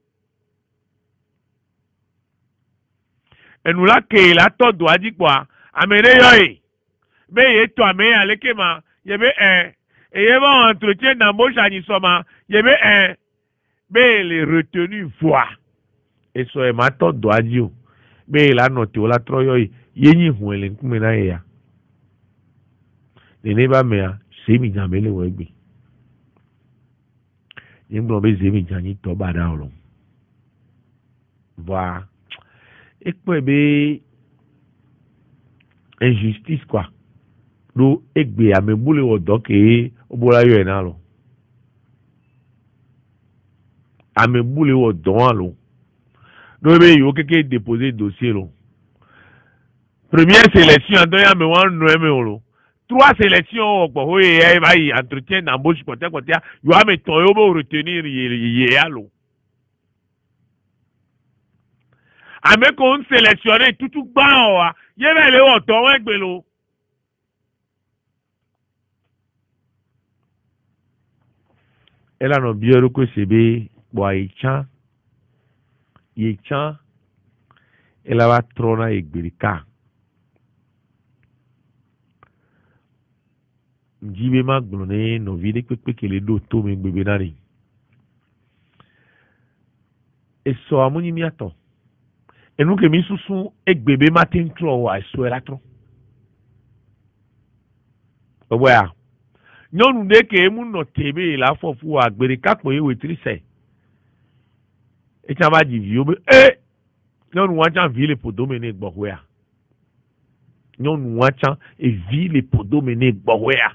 Et nous là que la to doit dire quoi amene yoy be ye to ame aleke ma ye be et ye va entretien d'embauche ani soma ye be be les retenus voix et so e ma to doit dire be la note la tro yoy yenyi huele nkume na ya ne ba me a se mi jamele wo egbe yin gbo be ze mi jani to bada olo voix. Et quoi be injustice quoi do egbe ame bule odo ke obola yo na lo ame bule odo lo do be yo keke déposer dossier lo première sélection do ya me wan no me lo trois sélections po ho ye ba yi entretien d'embauche côté yo ame ton yo bo retenir ye alo. Ame qu'on sélectionné tout bas il y avait les autres ouais gbelo elle a no biero ko sebe boa ichan elle va trona egberika njibe ma glone no vide pepe kele do to me gbebe nani e so amuni miato. Et nous que mi susu ek bébé matin tro wa suera tro. Oboya. Nyonu de ke mu no tebe la fofu agbere kakpo ye wetri se. E chaba di vi obe nyonu wa chan vi le podomene gbogwea. Nyonu wa chan e vi le podomene gbogwea.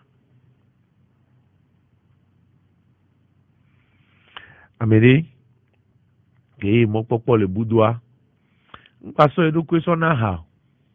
Amede ke mo popo le boudoir. Mbaso education na how.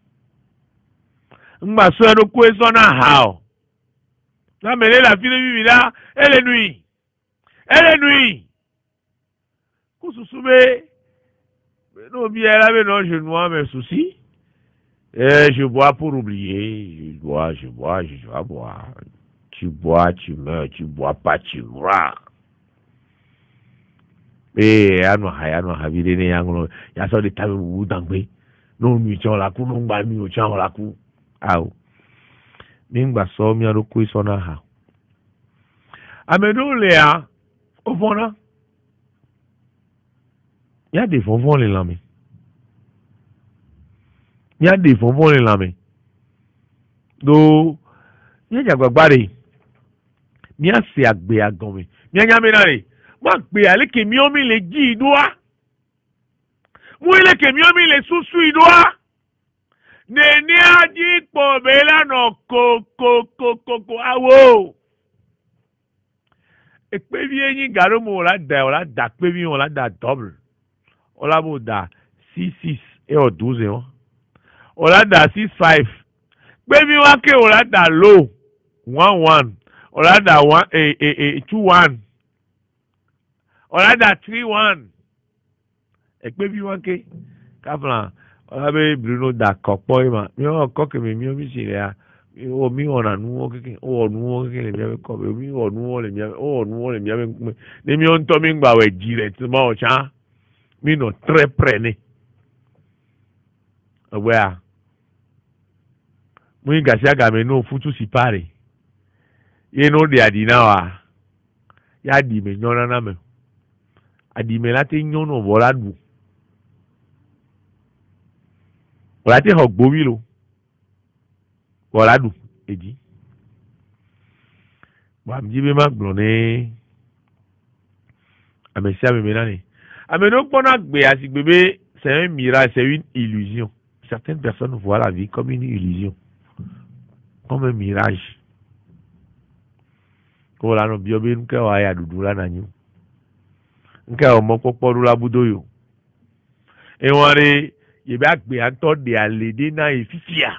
Mbaso education na how. La mêlée la fille de Vivida, elle est nuit. Elle est nuit. Kousoussoube, non bien là, non, je noie mes soucis. Et je bois pour oublier. Je dois boire. Tu bois, tu meurs, tu bois pas, tu mourras. anu ha vide ne yango ya so de tabe wu dangbe no mi cho la ku no ngba mi o cha la ku aw mi ngba so mi aro ku so na ha amedo le a o fona ya de fonfon le lami ya de fonfon le lami do ya jagbagbare mi a se agbe agan mi mi anya mi na re ma gbe ale ke mi o mi le ji idoa mu ile ke mi o mi le susu idoa ne ni aji po be lana ko awo e pe bi eyin garo mo la da pe bi won la da double ola bo da 66 e o 12 won ola da 65 pe bi wa ke ola da low 11 ola da 21 ola da 31 e pe bi wa ke kafla ola be Bruno da kopo ima mi o ko ke mi o mi sire a o mi ona nu o ke o nu o ke le mi ko be mi o nu o le mi o nu o le mi ne mi on to mi ngba we ji re ti mo cha mi no très près ne where mu ga sia ga me no futu si pare ye no de adina wa ya di me nyona na me adi me lati nyono bola du lati ho gbowi lo bola du eji wa mi be ma gbon ne amesia me nani ameno pona gbe asigbebe c'est un mirage, c'est une illusion. Certaines personnes voient la vie comme une illusion, comme un mirage. Ko la no biobe nke wa ya dudu la nanyu. Nke o mo popo la budoyo. E ware ye ba gbe anto de alede na efifia.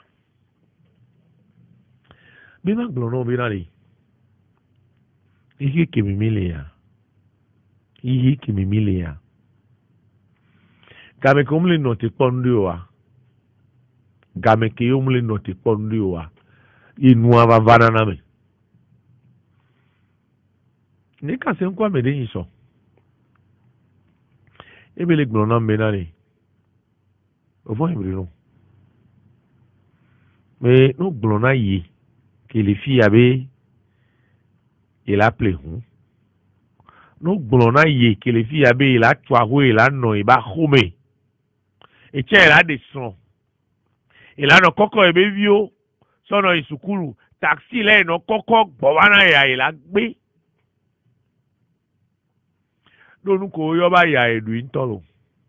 Bi ma glo bi na le. Ihe ke mi mile ya. Ihe ke mi mile ya. Game ke umle no te pondu wa. Game ke umle no te pondu wa. Inu ava vana na me. Ni ka se nkwa me de yiso. Ebe le glo na me na ni. O fo ibre no. Mais no glo na yi que les filles avaient il a appelé no glo na yi que les filles avaient il a tuahu il a no iba xume. Et tiens, il a des sons. Il a no koko ebe vio sono isukuru taxi le no koko gbowana ya il a gbe. Donu ko yo ba ya edu intolo.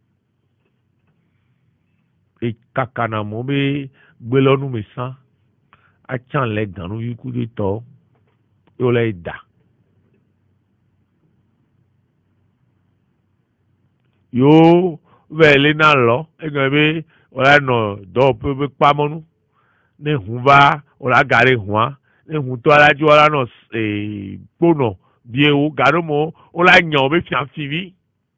E kakana mo be gbe lonu me san. A chan le ganu yiku de to. Yo le da. Yo vele na lo egan be ola no do pe pa monu ne hun va ola gare hun ne hun to ala ju ola no pono bi e o garo mo ola yan be fi anfivi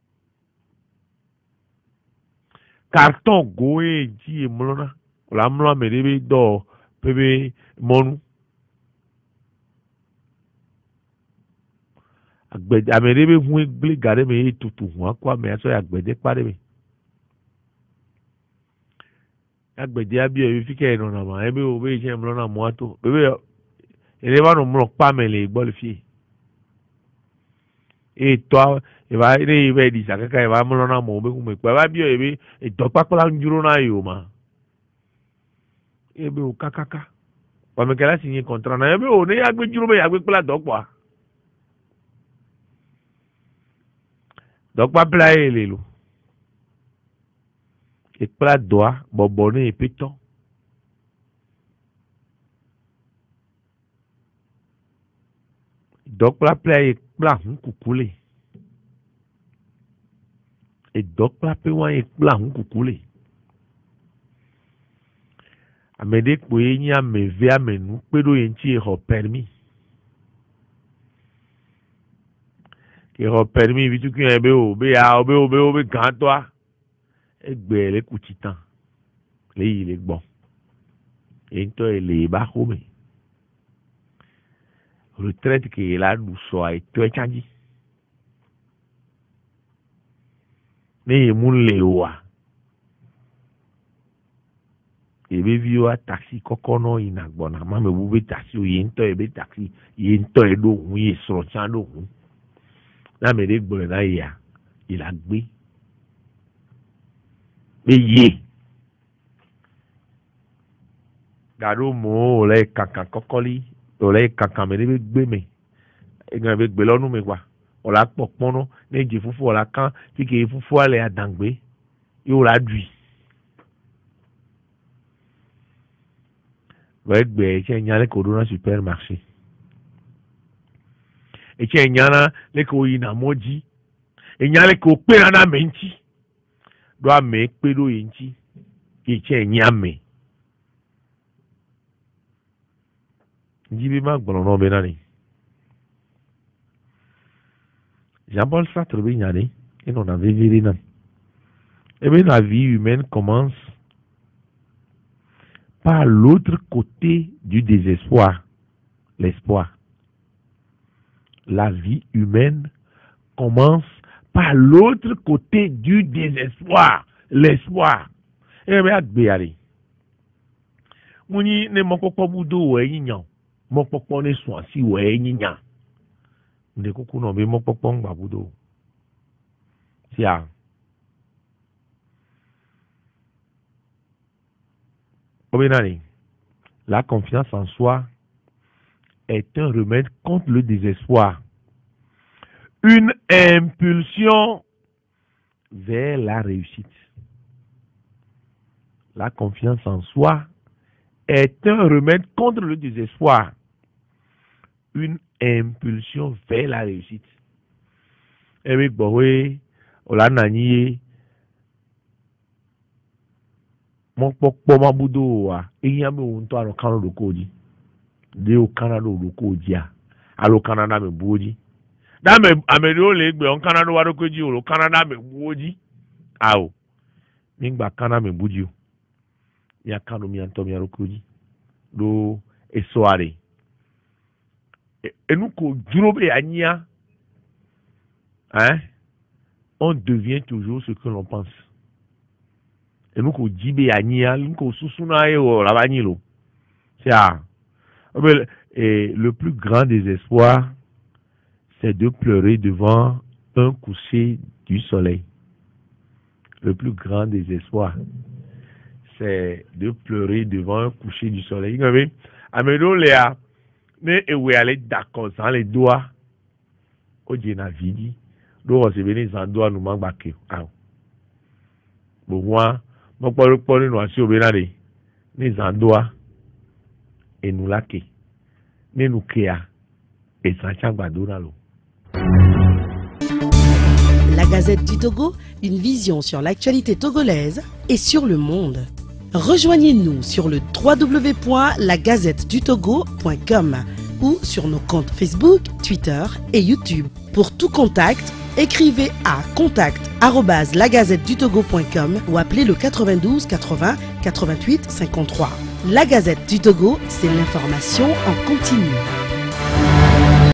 carton go e ji e mlona ola mlo me be do pe monu agbede amere be hun gble gare me tutu hun akwa me aso agbede pare me agbede abi e fi ke no na ma ebe o be je mlo na mo ato bebe ele ba no mlo pa me le gbo le fi e to e ba ire be di sakaka e ba mlo na mo be ku me pa ba bi o ebe e do papola njuro na yo ma ebe o kakaka pa me kala sinye contrat na ebe o ne agbe juro be agbe pla do po donc pas player les loups et plat doigt bonbonné et piton donc plat player plat coucoulé et donc plat péouin et plat coucoulé à me dire que y a me via menu pédo yenti et permis qui a permis vitu qui est be quand toi et les coutitan les il est bon et toi les bas comme retraite qui est là nous soit et toi changi ne mun lewa ebe viwa taxi kokono inagbona ma me bube taxi o yento ebe taxi yento edo hun ye soro chan do hun na me de gbore na ya il a gbe be ye gado mo ole kankan kokoli ole kankan me de gbe me egan be gbe lonu me kwa ola popono neji fufu ola kan ti ke fufu ale adangbe yo la dui ouais ben tiens nyale ko do na supermarché e tiens nyana le ko ina moji e nyale ko pe na menti do a me pe do yinchi e tiens nyame jibe ma gboro no be na ni Jean-Paul Sartre be nyane et on avait viré na et bien la vie humaine commence par l'autre côté du désespoir, l'espoir. La vie humaine commence par l'autre côté du désespoir, l'espoir. Eh bien, béali. Mouni ne mokoko budo we nyan, mokoko ne swansi we nyan. Ne koko no be mokoko ngba budo. Tia. La confiance en soi est un remède contre le désespoir, une impulsion vers la réussite. La confiance en soi est un remède contre le désespoir, une impulsion vers la réussite. Et oui, on l'a nanié. Mon pokpo mabudo wa enyame wonto aro kanu do koji de o Canada do koji a alo Canada me buoji da me ameri o le gbe on Canada wa do koji o Canada me buoji awo nigba Canada me buji o ya kanu mi anto mi aro koji do esoare enu ko duro be anya on devient toujours ce que l'on pense. Et nous ko jibe ania nous ko susuna e o labanilo c'est le plus grand désespoir c'est de pleurer devant un coucher du soleil. Le plus grand désespoir c'est de pleurer devant un coucher du soleil. Ngave amedo lea ne ewe ale d'accord sans les doigts o jena vidi do o se beni sans doigt nous mangbake ah bon moi mon polo nínú àṣì obìnrin ní Zandoa enulake nínú Kea Esanchagbadonalo. La Gazette du Togo, une vision sur l'actualité togolaise et sur le monde. Rejoignez-nous sur le www.lagazettedutogo.com ou sur nos comptes Facebook, Twitter et YouTube. Pour tout contact, écrivez à contact@lagazettedutogo.com ou appelez le 92 80 88 53. La Gazette du Togo, c'est l'information en continu.